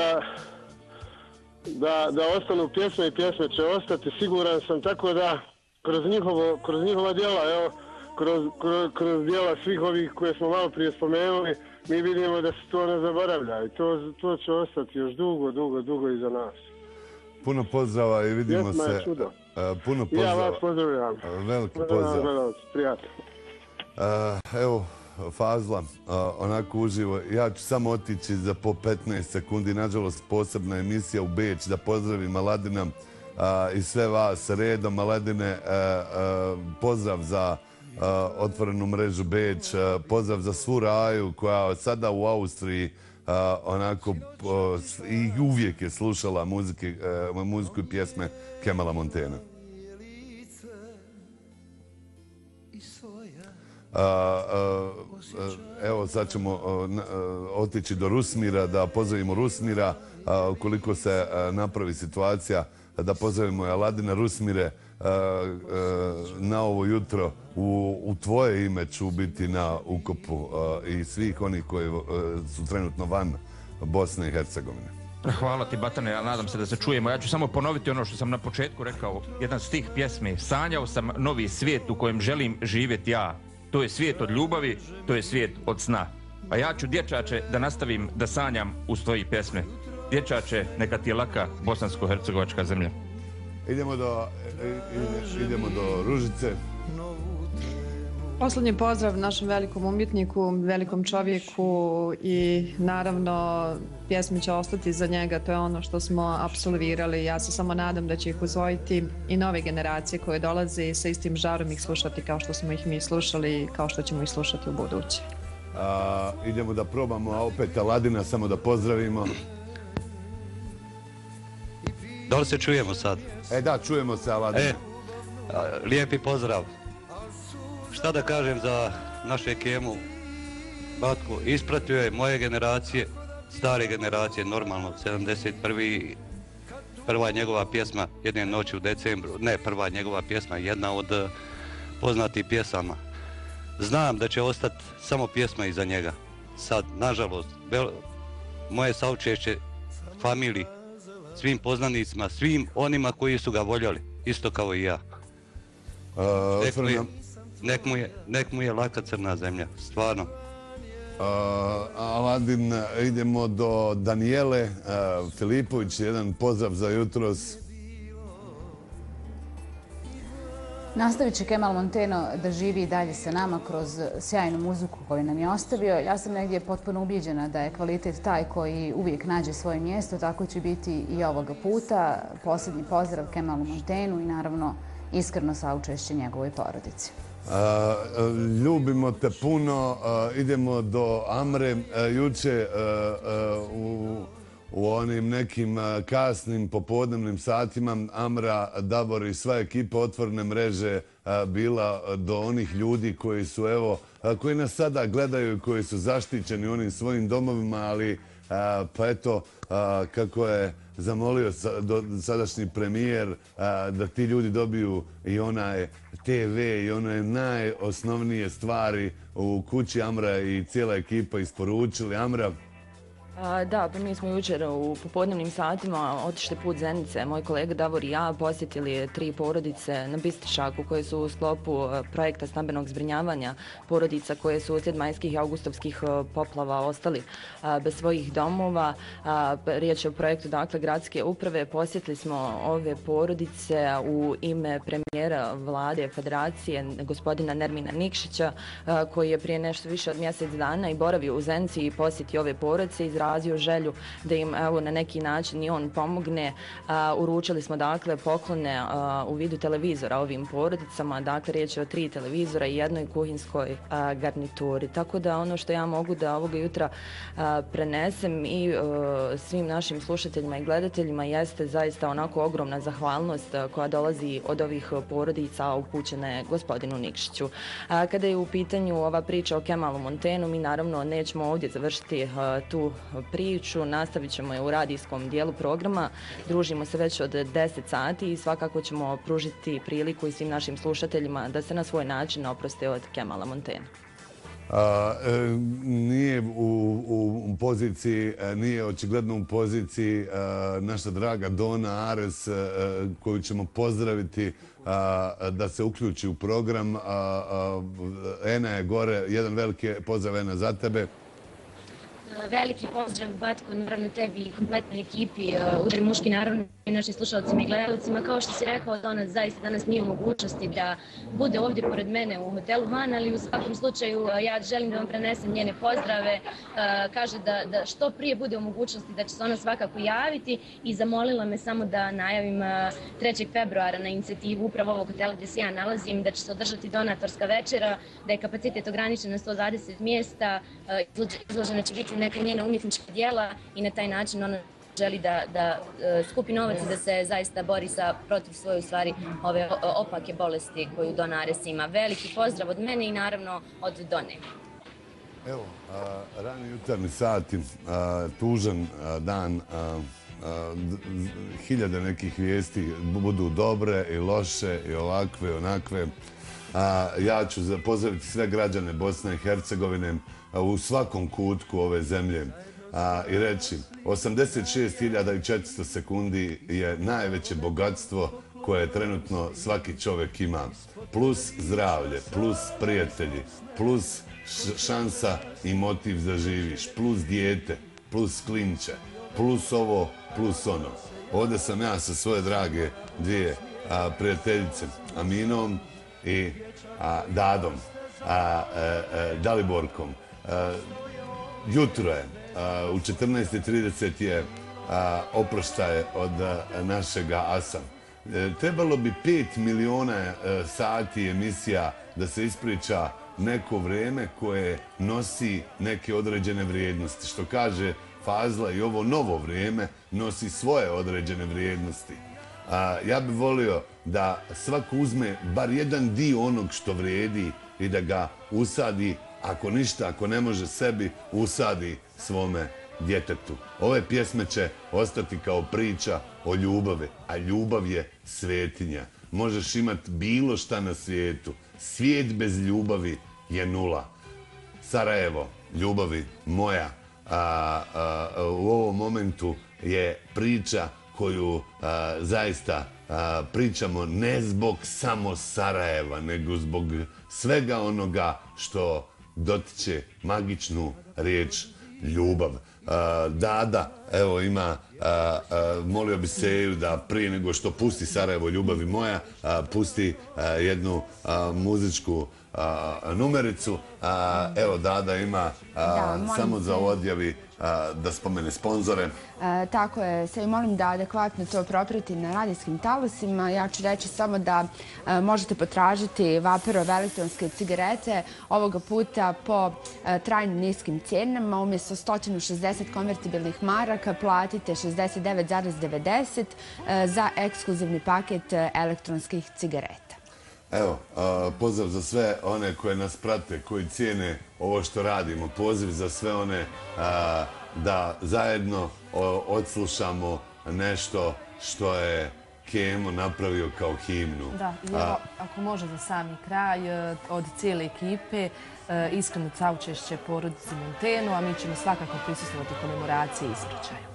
da ostanu pjesme i pjesme će ostati, siguran sam, tako da kroz njihova djela, evo, kroz djela svih ovih koje smo malo prije spomenuli, mi vidimo da se to ne zaboravlja i to će ostati još dugo iza nas. Puno pozdrava i vidimo Pjesma se. je čudo. Puno I ja pozdrava. vas pozdravljam. Veliki pozdrav. Gledalci, prijatno. Evo, Fazla, onako uživo. Ja ću samo otići za po 15 sekundi. Nažalost, posebna emisija u Beč da pozdravim Aladina i sve vas redom. Aladine, pozdrav za otvorenu mrežu Beč, pozdrav za svu Raju koja sada u Austriji onako i uvijek je slušala muziku i pjesme Kemala Montena. Evo sad ćemo otići do Rusmira, da pozdravimo Rusmira, ukoliko se napravi situacija da pozdravimo Aladina. Rusmire, na ovo jutro u tvoje ime ću biti na ukopu i svih onih koji su trenutno van Bosne i Hercegovine. Hvala ti, Batane, ja nadam se da se čujemo. Ja ću samo ponoviti ono što sam na početku rekao, jedan stih pjesme. Sanjao sam novi svijet u kojem želim živjeti ja. To je svijet od ljubavi, to je svijet od sna. A ja ću, dječače, da nastavim da sanjam uz tvoji pjesme. Dječače, neka ti je laka bosansko-hercegovačka zemlja. Idemo do Ružice. Poslednji pozdrav našem velikom umjetniku, velikom čovjeku i naravno pjesme će ostati za njega, to je ono što smo apsolvirali. Ja se samo nadam da će ih usvojiti i nove generacije koje dolaze i sa istim žarom ih slušati kao što smo ih mi slušali i kao što ćemo ih slušati u buduće. Idemo da probamo, a opet Aladina samo da pozdravimo. Da li se čujemo sad? Da, čujemo se, Aladina. Lijepi pozdrav. Šta da kažem za naše Kemu, Batko, ispratio je moje generacije, stare generacije, normalno, 71. Prva njegova pjesma, Jedne noći u decembru, ne prva njegova pjesma, jedna od poznatih pjesama. Znam da će ostati samo pjesma iza njega. Sad, nažalost, moje saučešće familiji, svim poznanicima, svim onima koji su ga voljeli, isto kao i ja. Nek mu je laka crna zemlja, stvarno. Aladin, idemo do Danijele Filipović, jedan pozdrav za jutros. Nastavit će Kemal Monteno da živi i dalje sa nama kroz sjajnu muziku koju nam je ostavio. Ja sam negdje potpuno ubijeđena da je kvalitet taj koji uvijek nađe svoje mjesto, tako će biti i ovoga puta. Posljednji pozdrav Kemalu Montenu i naravno iskreno saučešće njegovoj porodici. Ljubimo te puno, idemo do Amre. Juče u onim nekim kasnim popodnevnim satima Amra, Davor i sva ekipa Otvorene mreže bila do onih ljudi koji su, evo, koji nas sada gledaju i koji su zaštićeni u onim svojim domovima, ali pa eto, kako je zamolio sadašnji premijer da ti ljudi dobiju i onaj TV i one najosnovnije stvari u kući. Amra i cijela ekipa isporučili. Amra? Da, pa mi smo jučer u popodnevnim satima otišli put Zenice. Moj kolega Davor i ja posjetili 3 porodice na Bistrišaku koje su u sklopu projekta stambenog zbrinjavanja porodica koje su uslijed majskih i augustovskih poplava ostali bez svojih domova. Riječ je o projektu dakle gradske uprave. Posjetili smo ove porodice u ime premijera vlade federacije gospodina Nermina Nikšića koji je prije nešto više od mjesec dana i boravio u Zenici i posjetio ove porodice, izrazio želju da im evo na neki način i on pomogne. Uručili smo dakle poklone u vidu televizora ovim porodicama, dakle riječ je o 3 televizora i jednoj kuhinskoj garnituri. Tako da ono što ja mogu da ovoga jutra prenesem i svim našim slušateljima i gledateljima jeste zaista onako ogromna zahvalnost koja dolazi od ovih porodica upućena je gospodinu Nikšiću. Kada je u pitanju ova priča o Kemalu Montenu, mi naravno nećemo ovdje završiti tu priču, nastavit ćemo je u radijskom dijelu programa. Družimo se već od 10 sati i svakako ćemo pružiti priliku i svim našim slušateljima da se na svoj način oproste od Kemala Montena. Nije u poziciji, nije očigledno u poziciji naša draga Dona Ares koju ćemo pozdraviti da se uključi u program. Ena je gore, jedan veliki pozdrav Ena za tebe. Veliki pozdrav, Batko, naravno tebi i kompletnoj ekipi, Udri muški, naravno i našim slušalcima i gledalcima. Kao što si rekao, Donat zaista danas nije u mogućnosti da bude ovdje pored mene u hotelu Van, ali u svakom slučaju ja želim da vam prenesem njene pozdrave. Kaže da što prije bude u mogućnosti da će se ona svakako javiti i zamolila me samo da najavim 3. februara na inicijativu upravo ovog hotela gdje se ja nalazim, da će se održati donatorska večera, da je kapacitet ograničen na 120 mjesta, izložena će biti neka njena umjetnička djela i na taj način ona želi da skupi novac i da se zaista bori protiv svoje, u stvari, ove opake bolesti koju Dona Ares ima. Veliki pozdrav od mene i naravno od Done. Evo, rani jutarnji sati, tužan dan, hiljade nekih vijesti budu dobre i loše i ovakve i onakve. Ja ću pozdraviti sve građane Bosne i Hercegovine u svakom kutku ove zemlje i reći 86.400 sekundi je najveće bogatstvo koje trenutno svaki čovjek ima. Plus zdravlje, plus prijatelji, plus šansa i motiv da živiš, plus dijete, plus klinče, plus ovo, plus ono. Ovdje sam ja sa svoje drage dvije prijateljice, Aminom i Dadom, Daliborkom. Jutro je, u 14.30 je oproštaj od našega asa. Trebalo bi 5 miliona sati emisija da se ispriča neko vrijeme koje nosi neke određene vrijednosti. Što kaže Fazla, i ovo novo vrijeme nosi svoje određene vrijednosti. Ja bih volio da svako uzme bar jedan dio onog što vrijedi i da ga usadi, ako ništa, ako ne može sebi, usadi svome djetetu. Ove pjesme će ostati kao priča o ljubavi, a ljubav je svetinja. Možeš imati bilo šta na svijetu. Svijet bez ljubavi je nula. Sarajevo, ljubavi moja, u ovom momentu je priča koju zaista pričamo ne zbog samo Sarajeva, nego zbog svega onoga što dotiče magičnu riječ ljubav. Dada, evo ima, molio bi Seju da prije nego što pusti Sarajevo ljubavi moja, pusti jednu muzičku numericu. Evo, Dada ima samo za odjavi da spomene sponzore. Tako je, sve molim da adekvatno to proprati na radijskim talasima. Ja ću reći samo da možete potražiti Vaporove elektronske cigarete ovoga puta po trajno niskim cijenama. Umjesto 160 konvertibilnih maraka platite 69,90 za ekskluzivni paket elektronskih cigareta. Evo, pozdrav za sve one koje nas prate, koji cijene ovo što radimo. Poziv za sve one da zajedno odslušamo nešto što je Kemo napravio kao himnu. Da, i evo, ako može za sami kraj, od cijele ekipe, iskreno saučešće porodici Montenu, a mi ćemo svakako prisustvovati komemoraciji i ispraćaju.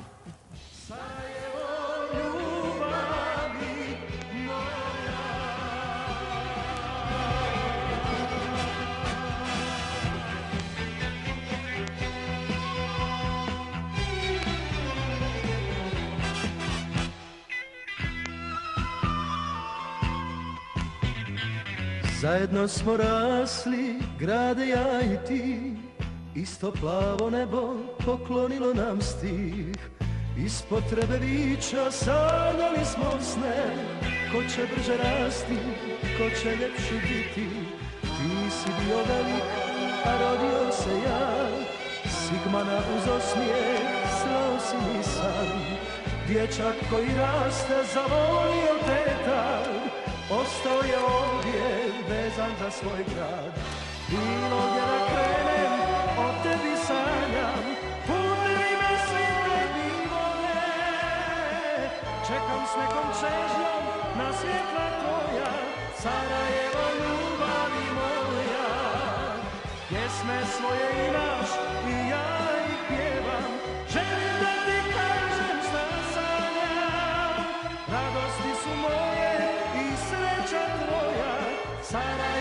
Zajedno smo rasli, grade ja i ti, isto plavo nebo poklonilo nam stih. Iz potrebe vića sanjali smo sne, ko će brže rasti, ko će ljepši biti. Ti si bio velik, a rodio se ja, Sigmana uz osmijeh slao si mi san. Dječak koji raste zavolio teta, ostao je ovdje vezan za svoj grad. Bilo gdje da krenem, o tebi sanjam, putevi me svi tebi vode. Čekam s nekom čežnjom na svjetla tvoja, Sarajevo ljubavi moja. Pjesme svoje imaš i ja ih pjevam, želim da ti kažem šta sanjam. Radosti su moje i sreća tvoja, Sarajevo.